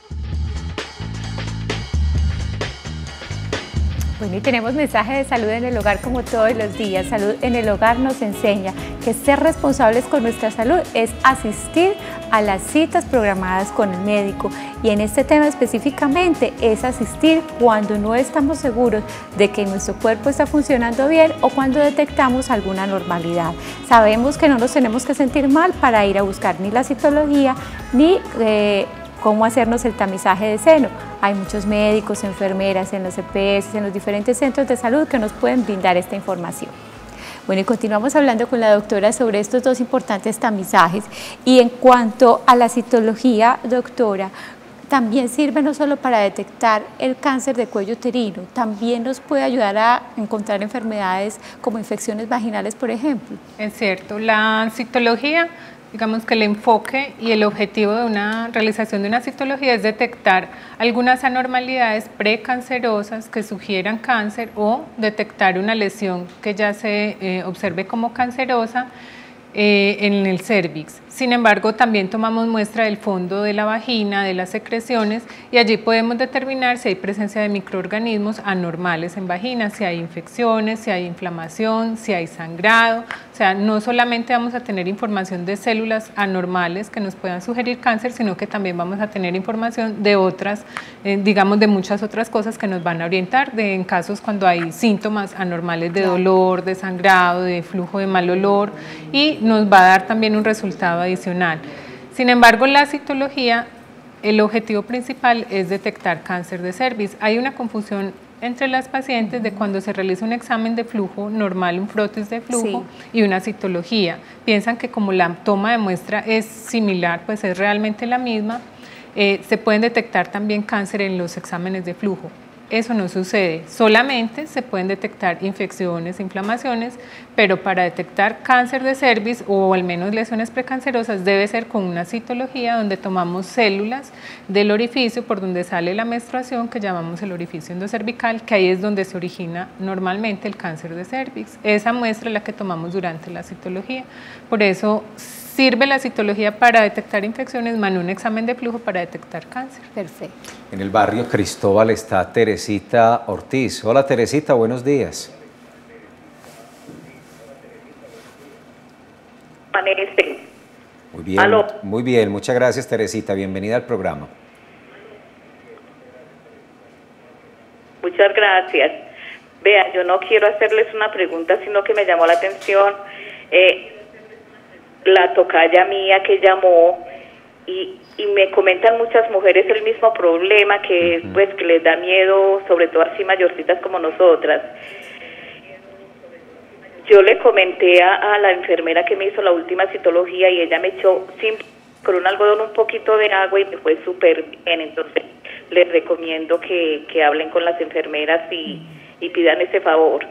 Speaker 2: Bueno, y tenemos mensaje de salud en el hogar como todos los días. Salud en el hogar nos enseña que ser responsables con nuestra salud es asistir a las citas programadas con el médico. Y en este tema específicamente es asistir cuando no estamos seguros de que nuestro cuerpo está funcionando bien o cuando detectamos alguna anormalidad. Sabemos que no nos tenemos que sentir mal para ir a buscar ni la citología ni cómo hacernos el tamizaje de seno. Hay muchos médicos, enfermeras en los EPS, en los diferentes centros de salud que nos pueden brindar esta información. Bueno, y continuamos hablando con la doctora sobre estos dos importantes tamizajes. Y en cuanto a la citología, doctora, también sirve no solo para detectar el cáncer de cuello uterino, también nos puede ayudar a encontrar enfermedades como infecciones vaginales, por ejemplo.
Speaker 3: Es cierto, la citología digamos que el enfoque y el objetivo de una realización de una citología es detectar algunas anormalidades precancerosas que sugieran cáncer o detectar una lesión que ya se observe como cancerosa en el cérvix. Sin embargo, también tomamos muestra del fondo de la vagina, de las secreciones, y allí podemos determinar si hay presencia de microorganismos anormales en vagina, si hay infecciones, si hay inflamación, si hay sangrado. O sea, no solamente vamos a tener información de células anormales que nos puedan sugerir cáncer, sino que también vamos a tener información de otras, digamos, de muchas otras cosas que nos van a orientar en casos cuando hay síntomas anormales de dolor, de sangrado, de flujo de mal olor, y nos va a dar también un resultado adicional. Sin embargo, la citología, el objetivo principal es detectar cáncer de cervix. Hay una confusión entre las pacientes de cuando se realiza un examen de flujo normal, un frotis de flujo, y una citología. Piensan que como la toma de muestra es similar, pues es realmente la misma, se pueden detectar también cáncer en los exámenes de flujo. Eso no sucede, solamente se pueden detectar infecciones, inflamaciones, pero para detectar cáncer de cervix o al menos lesiones precancerosas debe ser con una citología donde tomamos células del orificio por donde sale la menstruación, que llamamos el orificio endocervical, que ahí es donde se origina normalmente el cáncer de cervix. Esa muestra es la que tomamos durante la citología. Por eso sirve la citología para detectar infecciones, más un examen de flujo para detectar cáncer.
Speaker 2: Perfecto.
Speaker 1: En el barrio Cristóbal está Teresita Ortiz. Hola Teresita, buenos días. Muy bien,
Speaker 13: ¿Aló?
Speaker 1: Muy bien, muchas gracias Teresita, bienvenida al programa.
Speaker 13: Muchas gracias. Vea, yo no quiero hacerles una pregunta, sino que me llamó la atención la tocaya mía que llamó y me comentan muchas mujeres el mismo problema, que pues que les da miedo, sobre todo así mayorcitas como nosotras. Yo le comenté a la enfermera que me hizo la última citología y ella me echó con un algodón un poquito de agua y me fue súper bien. Entonces les recomiendo que hablen con las enfermeras y pidan ese favor.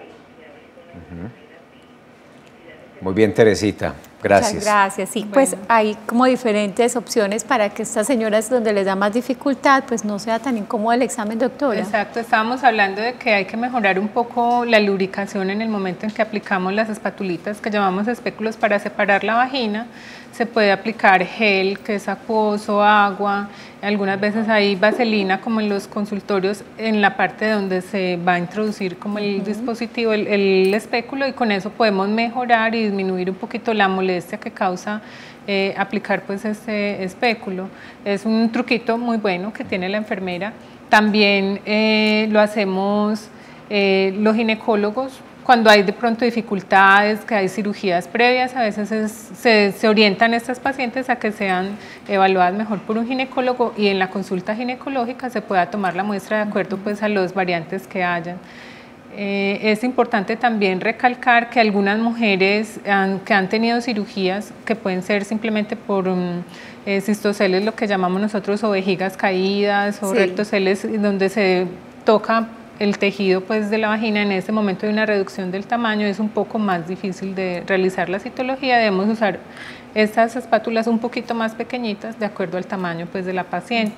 Speaker 1: Muy bien Teresita, gracias.
Speaker 2: Muchas gracias. Sí, pues hay como diferentes opciones para que estas señoras donde les da más dificultad, pues no sea tan incómodo el examen, doctora.
Speaker 3: Exacto, estábamos hablando de que hay que mejorar un poco la lubricación en el momento en que aplicamos las espatulitas que llamamos espéculos para separar la vagina. Se puede aplicar gel, que es acuoso, agua, algunas veces hay vaselina como en los consultorios en la parte donde se va a introducir como el dispositivo, el espéculo, y con eso podemos mejorar y disminuir un poquito la molestia que causa aplicar pues este espéculo. Es un truquito muy bueno que tiene la enfermera. También lo hacemos los ginecólogos. Cuando hay de pronto dificultades, que hay cirugías previas, a veces se orientan estas pacientes a que sean evaluadas mejor por un ginecólogo y en la consulta ginecológica se pueda tomar la muestra de acuerdo pues a los variantes que hayan. Es importante también recalcar que algunas mujeres que han tenido cirugías, que pueden ser simplemente por cistoceles, lo que llamamos nosotros, o vejigas caídas o rectoceles, donde se toca el tejido pues de la vagina, en ese momento de una reducción del tamaño es un poco más difícil de realizar la citología. Debemos usar estas espátulas un poquito más pequeñitas de acuerdo al tamaño pues de la paciente.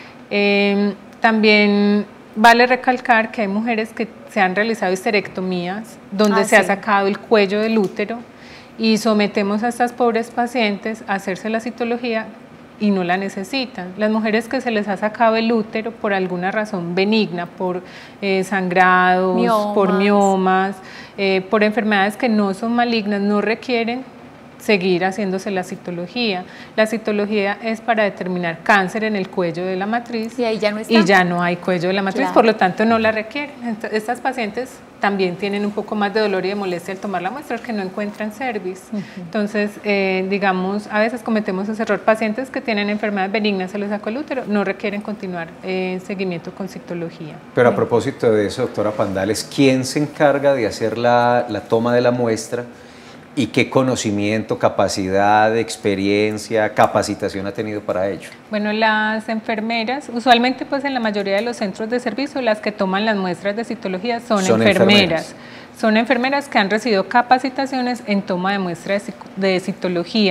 Speaker 3: También vale recalcar que hay mujeres que se han realizado histerectomías donde se ha sacado el cuello del útero y sometemos a estas pobres pacientes a hacerse la citología y no la necesitan. Las mujeres que se les ha sacado el útero por alguna razón benigna, por sangrados, por miomas, por enfermedades que no son malignas, no requieren seguir haciéndose la citología. La citología es para determinar cáncer en el cuello de la matriz
Speaker 2: y ahí ya no está.
Speaker 3: Y ya no hay cuello de la matriz, por lo tanto no la requieren. Estas pacientes también tienen un poco más de dolor y de molestia al tomar la muestra, que no encuentran cervix. Entonces, digamos, a veces cometemos ese error. Pacientes que tienen enfermedades benignas, se les sacó el útero, no requieren continuar seguimiento con citología.
Speaker 1: Pero a propósito de eso, doctora Pandales, ¿quién se encarga de hacer la toma de la muestra? ¿Y qué conocimiento, capacidad, experiencia, capacitación ha tenido para ello?
Speaker 3: Bueno, las enfermeras, usualmente pues en la mayoría de los centros de servicio, las que toman las muestras de citología son enfermeras. Son enfermeras que han recibido capacitaciones en toma de muestras de citología.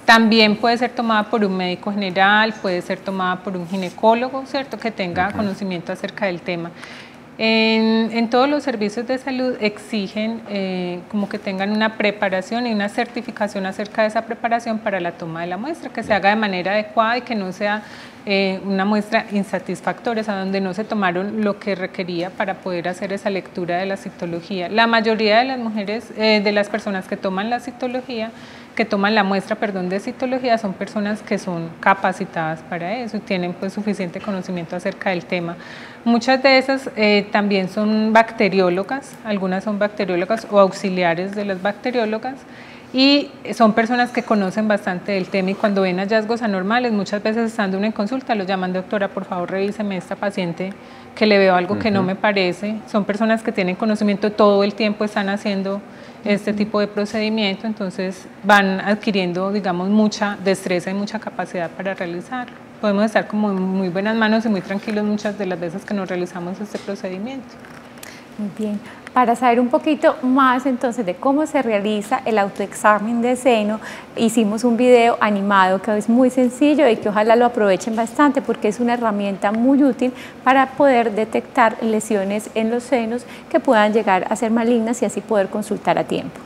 Speaker 3: También puede ser tomada por un médico general, puede ser tomada por un ginecólogo, ¿cierto?, que tenga conocimiento acerca del tema. En todos los servicios de salud exigen como que tengan una preparación y una certificación acerca de esa preparación para la toma de la muestra, que se haga de manera adecuada y que no sea una muestra insatisfactoria, o sea, donde no se tomaron lo que requería para poder hacer esa lectura de la citología. La mayoría de las mujeres, de las personas que toman la citología, que toman la muestra, perdón, de citología, son personas que son capacitadas para eso y tienen pues suficiente conocimiento acerca del tema. Muchas de esas también son bacteriólogas, algunas son bacteriólogas o auxiliares de las bacteriólogas, y son personas que conocen bastante del tema y cuando ven hallazgos anormales, muchas veces estando uno en consulta, lo llaman: doctora, por favor revíseme esta paciente que le veo algo que no me parece. Son personas que tienen conocimiento, todo el tiempo están haciendo este tipo de procedimiento, entonces van adquiriendo, digamos, mucha destreza y mucha capacidad para realizarlo. Podemos estar como en muy buenas manos y muy tranquilos muchas de las veces que nos realizamos este procedimiento.
Speaker 2: Muy bien. Para saber un poquito más entonces de cómo se realiza el autoexamen de seno, hicimos un video animado que es muy sencillo y que ojalá lo aprovechen bastante porque es una herramienta muy útil para poder detectar lesiones en los senos que puedan llegar a ser malignas y así poder consultar a tiempo.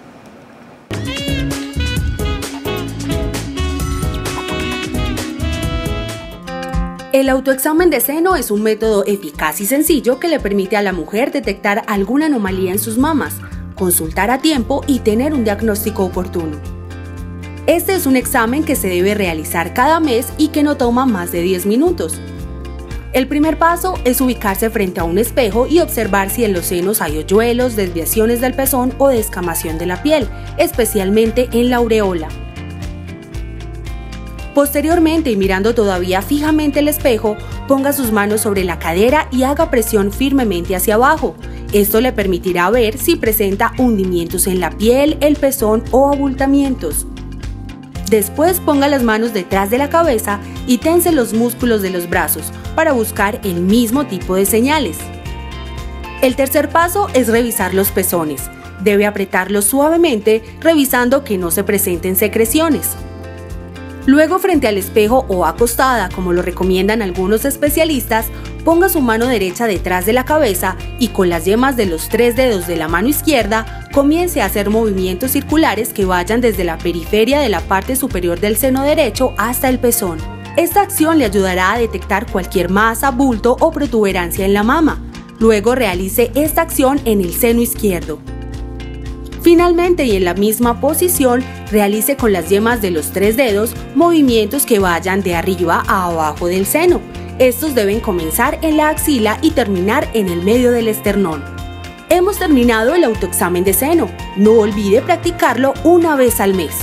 Speaker 11: El autoexamen de seno es un método eficaz y sencillo que le permite a la mujer detectar alguna anomalía en sus mamas, consultar a tiempo y tener un diagnóstico oportuno. Este es un examen que se debe realizar cada mes y que no toma más de 10 minutos. El primer paso es ubicarse frente a un espejo y observar si en los senos hay hoyuelos, desviaciones del pezón o descamación de la piel, especialmente en la aureola. Posteriormente, y mirando todavía fijamente el espejo, ponga sus manos sobre la cadera y haga presión firmemente hacia abajo. Esto le permitirá ver si presenta hundimientos en la piel, el pezón o abultamientos. Después ponga las manos detrás de la cabeza y tense los músculos de los brazos para buscar el mismo tipo de señales. El tercer paso es revisar los pezones. Debe apretarlos suavemente, revisando que no se presenten secreciones. Luego, frente al espejo o acostada, como lo recomiendan algunos especialistas, ponga su mano derecha detrás de la cabeza y con las yemas de los 3 dedos de la mano izquierda, comience a hacer movimientos circulares que vayan desde la periferia de la parte superior del seno derecho hasta el pezón. Esta acción le ayudará a detectar cualquier masa, bulto o protuberancia en la mama. Luego realice esta acción en el seno izquierdo. Finalmente, y en la misma posición, realice con las yemas de los 3 dedos movimientos que vayan de arriba a abajo del seno. Estos deben comenzar en la axila y terminar en el medio del esternón. Hemos terminado el autoexamen de seno. No olvide practicarlo una vez al mes.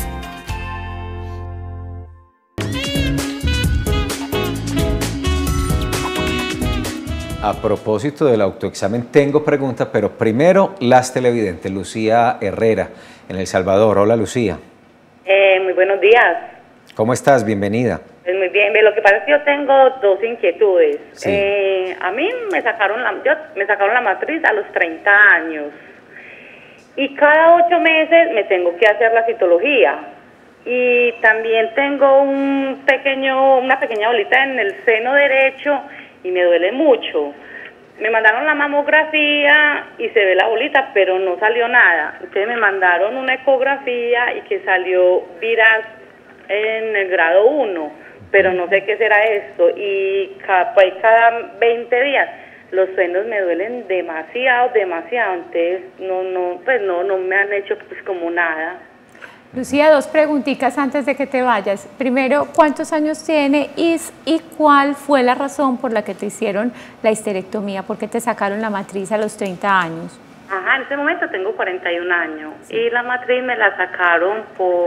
Speaker 1: A propósito del autoexamen, tengo preguntas, pero primero las televidentes. Lucía Herrera, en El Salvador. Hola, Lucía.
Speaker 14: Muy buenos días.
Speaker 1: ¿Cómo estás? Bienvenida.
Speaker 14: Pues muy bien. Lo que pasa es que yo tengo dos inquietudes. Sí. A mí me sacaron la matriz a los 30 años y cada 8 meses me tengo que hacer la citología. Y también tengo una pequeña bolita en el seno derecho y me duele mucho. Me mandaron la mamografía y se ve la bolita, pero no salió nada. Entonces me mandaron una ecografía y que salió viras en el grado 1, pero no sé qué será esto. Y cada 20 días los senos me duelen demasiado. Entonces no me han hecho pues como nada.
Speaker 2: Lucía, 2 preguntitas antes de que te vayas. Primero, ¿cuántos años tiene y cuál fue la razón por la que te hicieron la histerectomía? ¿Por qué te sacaron la matriz a los 30 años?
Speaker 14: Ajá, en este momento tengo 41 años. Sí. Y la matriz me la sacaron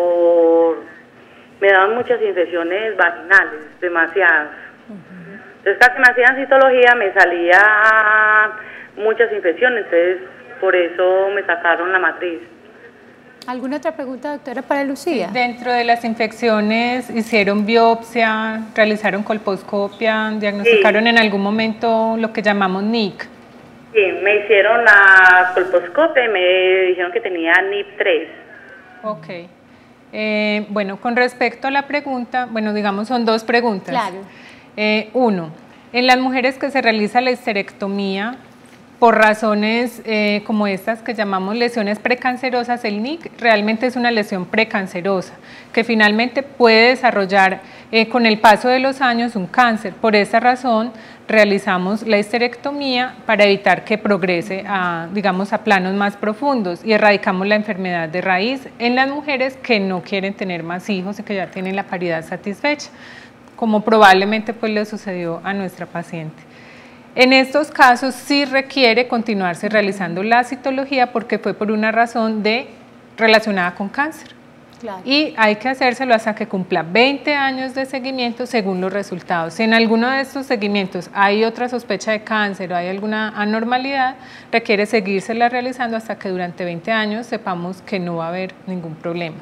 Speaker 14: me daban muchas infecciones vaginales, demasiadas. Entonces casi me hacían citología, me salía muchas infecciones, entonces por eso me sacaron la matriz.
Speaker 2: ¿Alguna otra pregunta, doctora, para Lucía?
Speaker 3: Sí, dentro de las infecciones, ¿hicieron biopsia, realizaron colposcopia, diagnosticaron en algún momento lo que llamamos NIC?
Speaker 14: Sí, me hicieron la colposcopia y me dijeron que tenía NIP3.
Speaker 3: Ok. Bueno, con respecto a la pregunta, bueno, digamos son dos preguntas.
Speaker 2: Claro.
Speaker 3: Uno, en las mujeres que se realiza la histerectomía por razones como estas que llamamos lesiones precancerosas, el NIC realmente es una lesión precancerosa que finalmente puede desarrollar con el paso de los años un cáncer. Por esa razón realizamos la histerectomía para evitar que progrese a, digamos, a planos más profundos y erradicamos la enfermedad de raíz en las mujeres que no quieren tener más hijos y que ya tienen la paridad satisfecha, como probablemente pues le sucedió a nuestra paciente. En estos casos sí requiere continuarse realizando la citología porque fue por una razón relacionada con cáncer. Claro. Y hay que hacérselo hasta que cumpla 20 años de seguimiento según los resultados. Si en alguno de estos seguimientos hay otra sospecha de cáncer o hay alguna anormalidad, requiere seguírsela realizando hasta que durante 20 años sepamos que no va a haber ningún problema.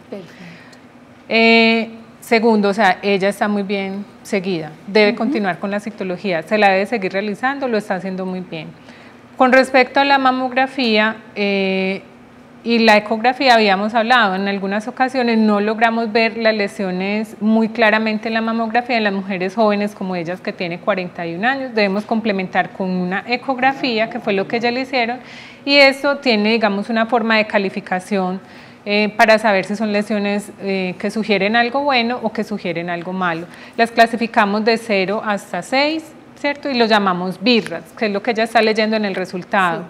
Speaker 3: Segundo, o sea, ella está muy bien seguida, debe continuar con la citología, se la debe seguir realizando, lo está haciendo muy bien. Con respecto a la mamografía y la ecografía, habíamos hablado, en algunas ocasiones no logramos ver las lesiones muy claramente en la mamografía en las mujeres jóvenes como ellas que tienen 41 años, debemos complementar con una ecografía, que fue lo que ella le hicieron, y eso tiene, digamos, una forma de calificación para saber si son lesiones que sugieren algo bueno o que sugieren algo malo. Las clasificamos de 0 hasta 6, ¿cierto? Y lo llamamos BIRRATS, que es lo que ella está leyendo en el resultado.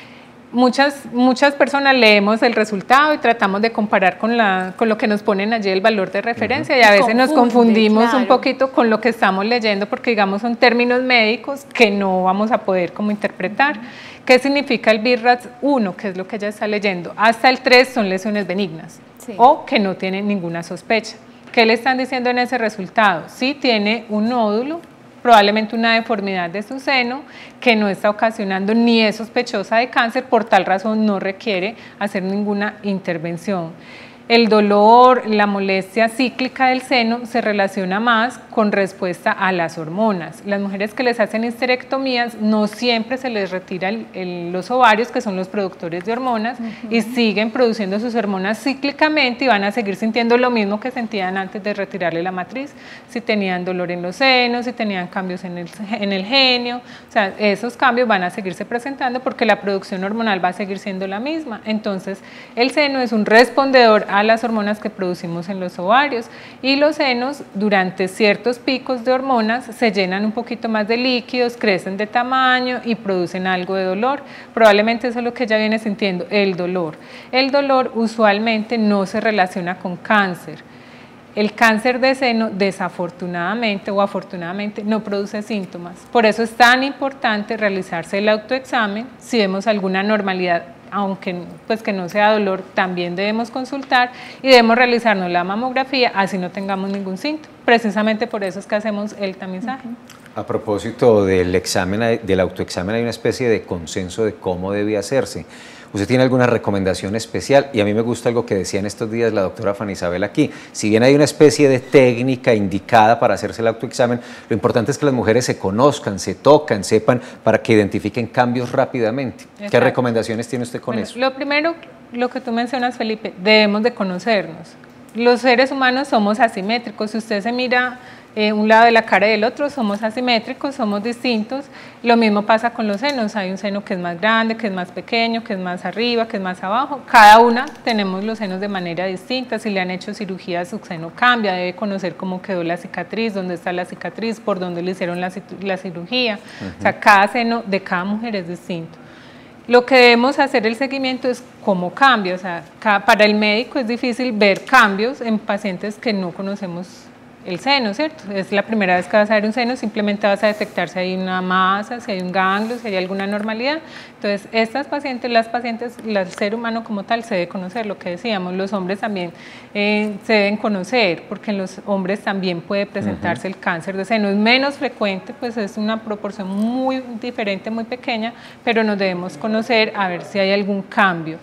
Speaker 3: Sí. Muchas personas leemos el resultado y tratamos de comparar con lo que nos ponen allí el valor de referencia y a veces nos confundimos un poquito con lo que estamos leyendo porque, digamos, son términos médicos que no vamos a poder como interpretar. ¿Qué significa el BIRRATS 1? Que es lo que ella está leyendo. Hasta el 3 son lesiones benignas o que no tienen ninguna sospecha. ¿Qué le están diciendo en ese resultado? Sí tiene un nódulo, probablemente una deformidad de su seno que no está ocasionando ni es sospechosa de cáncer, por tal razón no requiere hacer ninguna intervención. El dolor, la molestia cíclica del seno se relaciona más con respuesta a las hormonas. Las mujeres que les hacen histerectomías no siempre se les retira los ovarios, que son los productores de hormonas, y siguen produciendo sus hormonas cíclicamente y van a seguir sintiendo lo mismo que sentían antes de retirarle la matriz. Si tenían dolor en los senos, si tenían cambios en el genio, o sea, esos cambios van a seguirse presentando porque la producción hormonal va a seguir siendo la misma. Entonces, el seno es un respondedor a las hormonas que producimos en los ovarios y los senos durante ciertos picos de hormonas se llenan un poquito más de líquidos, crecen de tamaño y producen algo de dolor. Probablemente eso es lo que ella viene sintiendo, el dolor. El dolor usualmente no se relaciona con cáncer. El cáncer de seno desafortunadamente o afortunadamente no produce síntomas. Por eso es tan importante realizarse el autoexamen. Si vemos alguna anormalidad, aunque pues que no sea dolor, también debemos consultar y debemos realizarnos la mamografía así no tengamos ningún síntoma. Precisamente por eso es que hacemos el tamizaje.
Speaker 1: A propósito del examen, del autoexamen, hay una especie de consenso de cómo debe hacerse. ¿Usted tiene alguna recomendación especial? Y a mí me gusta algo que decía en estos días la doctora Fanny Isabel aquí. Si bien hay una especie de técnica indicada para hacerse el autoexamen, lo importante es que las mujeres se conozcan, se tocan, sepan, para que identifiquen cambios rápidamente. Exacto. ¿Qué recomendaciones tiene usted con eso?
Speaker 3: Lo primero, lo que tú mencionas, Felipe, debemos de conocernos. Los seres humanos somos asimétricos. Si usted se mira un lado de la cara y del otro, somos asimétricos, somos distintos. Lo mismo pasa con los senos. Hay un seno que es más grande, que es más pequeño, que es más arriba, que es más abajo. Cada una tenemos los senos de manera distinta. Si le han hecho cirugía, su seno cambia. Debe conocer cómo quedó la cicatriz, dónde está la cicatriz, por dónde le hicieron la cirugía. O sea, cada seno de cada mujer es distinto. Lo que debemos hacer el seguimiento es cómo cambia. O sea, para el médico es difícil ver cambios en pacientes que no conocemos el seno, ¿cierto? Es la primera vez que vas a ver un seno, simplemente vas a detectar si hay una masa, si hay un ganglio, si hay alguna anormalidad. Entonces, las pacientes, el ser humano como tal se debe conocer, lo que decíamos, los hombres también se deben conocer, porque en los hombres también puede presentarse el cáncer de seno. Es menos frecuente, pues es una proporción muy diferente, muy pequeña, pero nos debemos conocer a ver si hay algún cambio.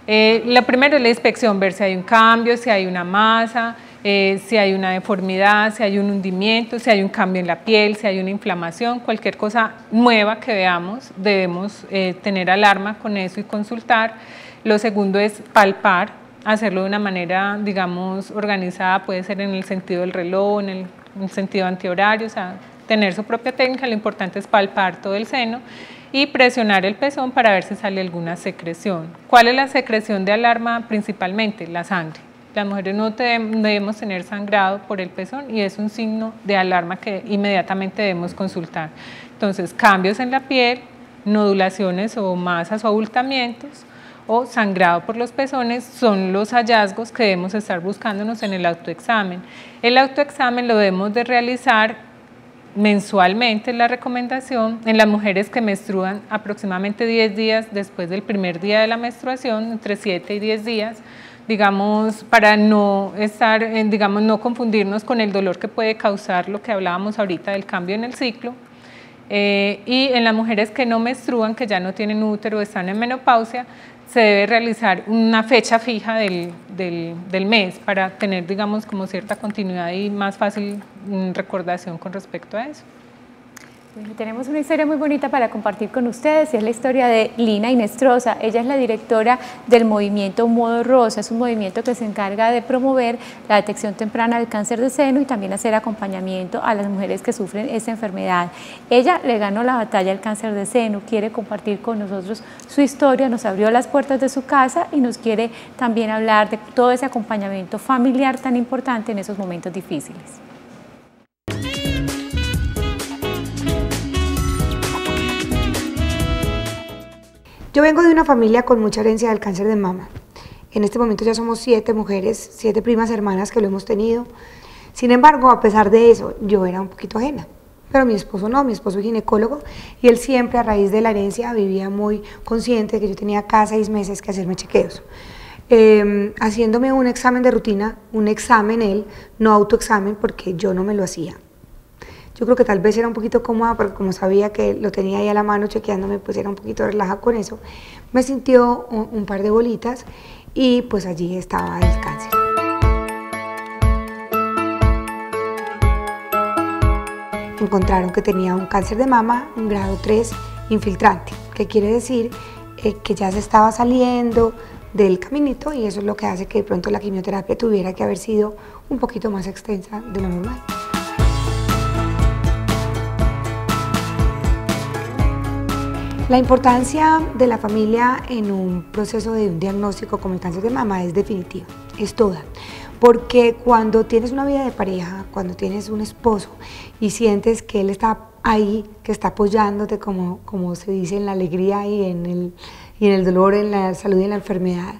Speaker 3: La primera es la inspección, ver si hay un cambio, si hay una masa, si hay una deformidad, si hay un hundimiento, si hay un cambio en la piel, si hay una inflamación, cualquier cosa nueva que veamos, debemos tener alarma con eso y consultar. Lo segundo es palpar hacerlo de una manera, digamos, organizada, puede ser en el sentido del reloj, en el sentido antihorario, o sea, tener su propia técnica. Lo importante es palpar todo el seno y presionar el pezón para ver si sale alguna secreción. ¿Cuál es la secreción de alarma principalmente? La sangre. Las mujeres no debemos tener sangrado por el pezón y es un signo de alarma que inmediatamente debemos consultar. Entonces, cambios en la piel, nodulaciones o masas o abultamientos o sangrado por los pezones son los hallazgos que debemos estar buscándonos en el autoexamen. El autoexamen lo debemos de realizar mensualmente, la recomendación en las mujeres que menstruan aproximadamente 10 días después del primer día de la menstruación, entre 7 y 10 días, digamos, para no estar, digamos, no confundirnos con el dolor que puede causar lo que hablábamos ahorita del cambio en el ciclo. Y en las mujeres que no menstruan, que ya no tienen útero, están en menopausia, se debe realizar una fecha fija del mes para tener, digamos, como cierta continuidad y más fácil recordación con respecto a eso.
Speaker 2: Bueno, tenemos una historia muy bonita para compartir con ustedes y es la historia de Lina Inestrosa. Ella es la directora del movimiento Modo Rosa. Es un movimiento que se encarga de promover la detección temprana del cáncer de seno y también hacer acompañamiento a las mujeres que sufren esta enfermedad. Ella le ganó la batalla al cáncer de seno, quiere compartir con nosotros su historia, nos abrió las puertas de su casa y nos quiere también hablar de todo ese acompañamiento familiar tan importante en esos momentos difíciles.
Speaker 15: Yo vengo de una familia con mucha herencia del cáncer de mama. En este momento ya somos 7 mujeres, 7 primas hermanas que lo hemos tenido. Sin embargo, a pesar de eso, yo era un poquito ajena. Pero mi esposo no, mi esposo es ginecólogo y él siempre a raíz de la herencia vivía muy consciente de que yo tenía cada 6 meses que hacerme chequeos. Haciéndome un examen de rutina, un examen él, no autoexamen porque yo no me lo hacía. Yo creo que tal vez era un poquito cómoda porque como sabía que lo tenía ahí a la mano chequeándome, pues era un poquito relajada con eso. Me sintió un par de bolitas y pues allí estaba el cáncer. Encontraron que tenía un cáncer de mama, un grado 3 infiltrante, que quiere decir que ya se estaba saliendo del caminito y eso es lo que hace que de pronto la quimioterapia tuviera que haber sido un poquito más extensa de lo normal. La importancia de la familia en un proceso de un diagnóstico como el cáncer de mama es definitiva, es toda. Porque cuando tienes una vida de pareja, cuando tienes un esposo y sientes que él está ahí, que está apoyándote como se dice en la alegría y en el dolor, en la salud y en la enfermedad,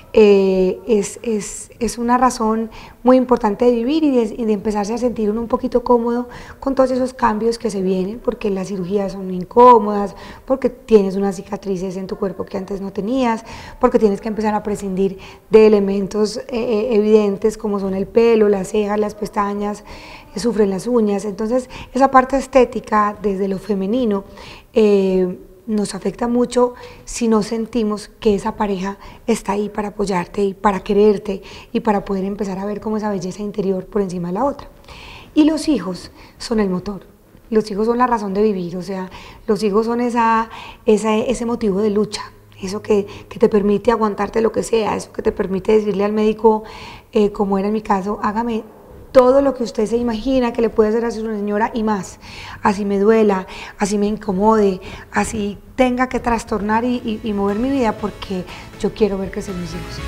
Speaker 15: es una razón muy importante de vivir y de empezarse a sentir uno un poquito cómodo con todos esos cambios que se vienen, porque las cirugías son incómodas, porque tienes unas cicatrices en tu cuerpo que antes no tenías, porque tienes que empezar a prescindir de elementos evidentes como son el pelo, las cejas, las pestañas, sufren las uñas. Entonces esa parte estética desde lo femenino nos afecta mucho si no sentimos que esa pareja está ahí para apoyarte y para quererte y para poder empezar a ver como esa belleza interior por encima de la otra. Y los hijos son el motor, los hijos son la razón de vivir, o sea, los hijos son ese motivo de lucha, eso que te permite aguantarte lo que sea, eso que te permite decirle al médico, como era en mi caso, hágame todo lo que usted se imagina que le puede hacer a su señora y más, así me duela, así me incomode, así tenga que trastornar y mover mi vida porque yo quiero ver crecer mis hijos.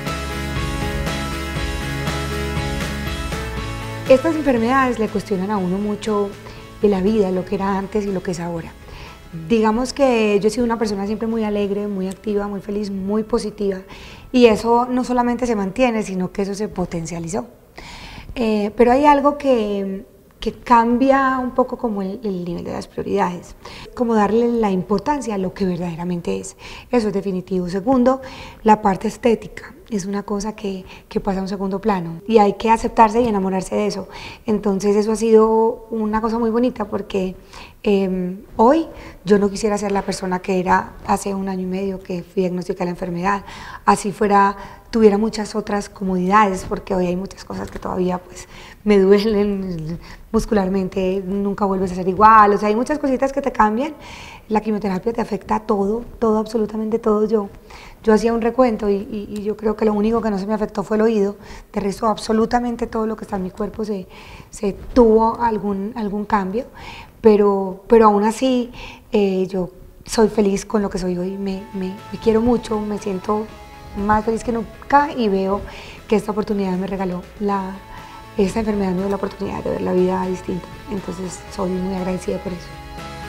Speaker 15: Estas enfermedades le cuestionan a uno mucho de la vida, lo que era antes y lo que es ahora. Digamos que yo he sido una persona siempre muy alegre, muy activa, muy feliz, muy positiva y eso no solamente se mantiene, sino que eso se potencializó. Pero hay algo que cambia un poco como el nivel de las prioridades, como darle la importancia a lo que verdaderamente es. Eso es definitivo. Segundo, la parte estética es una cosa que pasa a un segundo plano y hay que aceptarse y enamorarse de eso. Entonces eso ha sido una cosa muy bonita porque hoy yo no quisiera ser la persona que era hace 1 año y medio que fui diagnosticada la enfermedad, así tuviera muchas otras comodidades porque hoy hay muchas cosas que todavía pues me duelen muscularmente, nunca vuelves a ser igual, o sea, hay muchas cositas que te cambian. La quimioterapia te afecta a todo, todo, absolutamente todo. Yo hacía un recuento y yo creo que lo único que no se me afectó fue el oído, de resto absolutamente todo lo que está en mi cuerpo se tuvo algún cambio, pero aún así yo soy feliz con lo que soy hoy, me quiero mucho, me siento más feliz que nunca y veo que esta oportunidad me regaló, esta enfermedad me dio la oportunidad de ver la vida distinta, entonces soy muy agradecida por eso.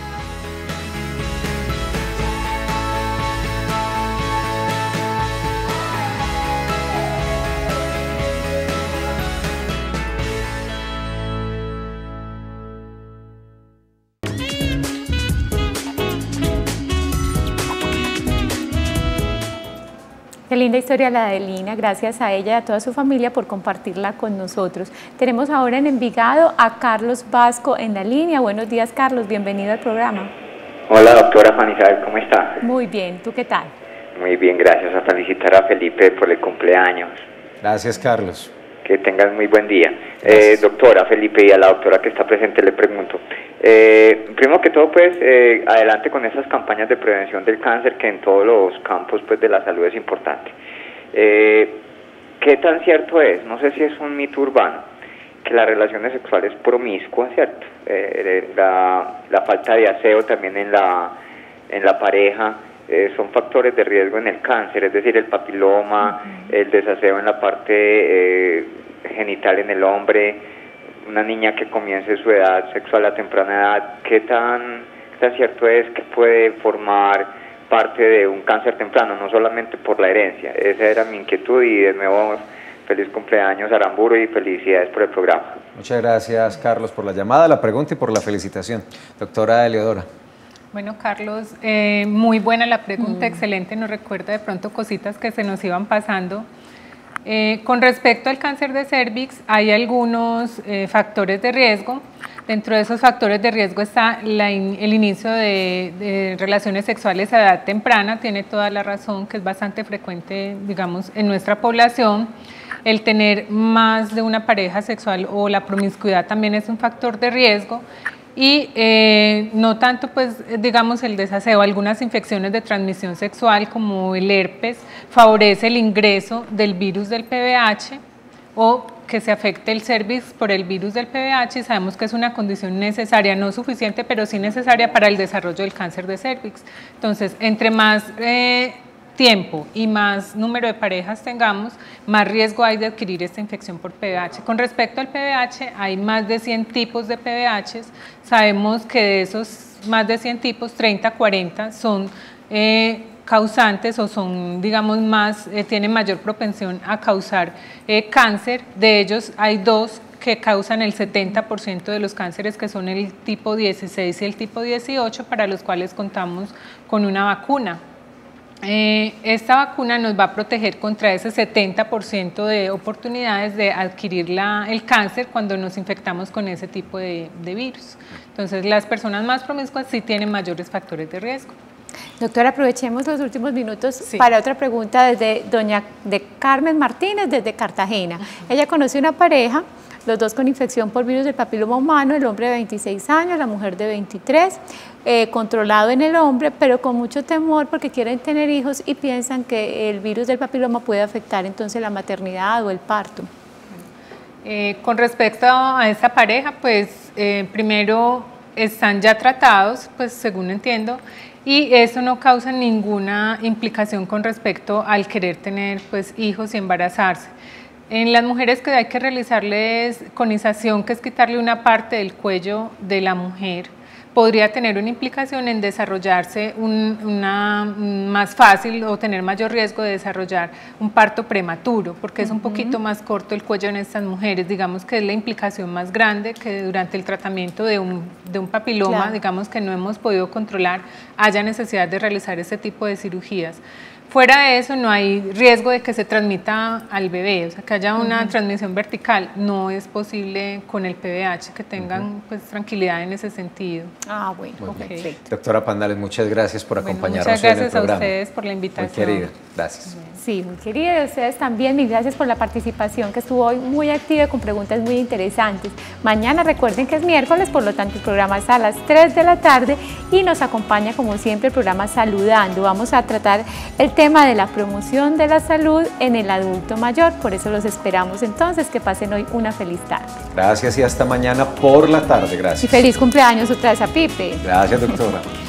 Speaker 2: Qué linda historia la de Lina, gracias a ella y a toda su familia por compartirla con nosotros. Tenemos ahora en Envigado a Carlos Vasco en la línea. Buenos días, Carlos, bienvenido al programa.
Speaker 16: Hola, doctora Juan Isabel, ¿cómo está?
Speaker 2: Muy bien, ¿tú qué tal?
Speaker 16: Muy bien, gracias. A felicitar a Felipe por el cumpleaños.
Speaker 1: Gracias, Carlos.
Speaker 16: Que tengas muy buen día. Doctora Felipe, y a la doctora que está presente le pregunto. Primero que todo, pues, adelante con esas campañas de prevención del cáncer, que en todos los campos, pues, de la salud es importante. ¿Qué tan cierto es? No sé si es un mito urbano, que las relaciones sexuales promiscuas, ¿cierto? La falta de aseo también en la pareja, son factores de riesgo en el cáncer, es decir, el papiloma, el desaseo en la parte genital en el hombre, una niña que comience su edad sexual a temprana edad, ¿qué tan cierto es que puede formar parte de un cáncer temprano, no solamente por la herencia? Esa era mi inquietud y de nuevo feliz cumpleaños Aramburu y felicidades por el programa.
Speaker 1: Muchas gracias, Carlos, por la llamada, la pregunta y por la felicitación. Doctora Eleodora.
Speaker 3: Bueno, Carlos, muy buena la pregunta, excelente, nos recuerda de pronto cositas que se nos iban pasando. Con respecto al cáncer de cervix, hay algunos factores de riesgo. Dentro de esos factores de riesgo está el inicio de relaciones sexuales a edad temprana, tiene toda la razón, que es bastante frecuente, digamos, en nuestra población. El tener más de una pareja sexual o la promiscuidad también es un factor de riesgo. Y no tanto, pues, digamos, el desaseo, algunas infecciones de transmisión sexual como el herpes favorece el ingreso del virus del PVH o que se afecte el cervix por el virus del PVH y sabemos que es una condición necesaria, no suficiente, pero sí necesaria para el desarrollo del cáncer de cervix. Entonces, entre más tiempo y más número de parejas tengamos, más riesgo hay de adquirir esta infección por PVH. Con respecto al PVH, hay más de 100 tipos de PVHs. Sabemos que de esos más de 100 tipos, 30, 40 son causantes o son, digamos, tienen mayor propensión a causar cáncer. De ellos hay 2 que causan el 70% de los cánceres, que son el tipo 16 y el tipo 18, para los cuales contamos con una vacuna. Esta vacuna nos va a proteger contra ese 70% de oportunidades de adquirir el cáncer cuando nos infectamos con ese tipo de virus. Entonces, las personas más promiscuas sí tienen mayores factores de riesgo.
Speaker 2: Doctora, aprovechemos los últimos minutos para otra pregunta desde de Carmen Martínez, desde Cartagena. Ella conoce una pareja, los dos con infección por virus del papiloma humano, el hombre de 26 años, la mujer de 23, controlado en el hombre, pero con mucho temor porque quieren tener hijos y piensan que el virus del papiloma puede afectar entonces la maternidad o el parto.
Speaker 3: Con respecto a esta pareja, pues primero están ya tratados, pues según entiendo, y eso no causa ninguna implicación con respecto al querer tener pues hijos y embarazarse. En las mujeres que hay que realizarles conización, que es quitarle una parte del cuello de la mujer, podría tener una implicación en desarrollarse más fácil o tener mayor riesgo de desarrollar un parto prematuro, porque es un poquito más corto el cuello en estas mujeres, digamos que es la implicación más grande que durante el tratamiento de un papiloma, digamos que no hemos podido controlar, haya necesidad de realizar este tipo de cirugías. Fuera de eso, no hay riesgo de que se transmita al bebé, o sea, que haya una transmisión vertical. No es posible con el PVH, que tengan pues tranquilidad en ese sentido.
Speaker 2: Ah, bueno, perfecto.
Speaker 1: Doctora Pandales, muchas gracias por acompañarnos
Speaker 3: muchas gracias
Speaker 1: en el programa.
Speaker 3: a ustedes por la invitación.
Speaker 1: Muy querida, gracias.
Speaker 2: Sí, muy querida, ustedes también, mil gracias por la participación que estuvo hoy muy activa con preguntas muy interesantes. Mañana recuerden que es miércoles, por lo tanto el programa es a las 3 de la tarde y nos acompaña como siempre el programa Saludando. Vamos a tratar el tema de la promoción de la salud en el adulto mayor, por eso los esperamos entonces, que pasen hoy una feliz tarde.
Speaker 1: Gracias y hasta mañana por la tarde, gracias.
Speaker 2: Y feliz cumpleaños otra vez a Pipe.
Speaker 1: Gracias, doctora.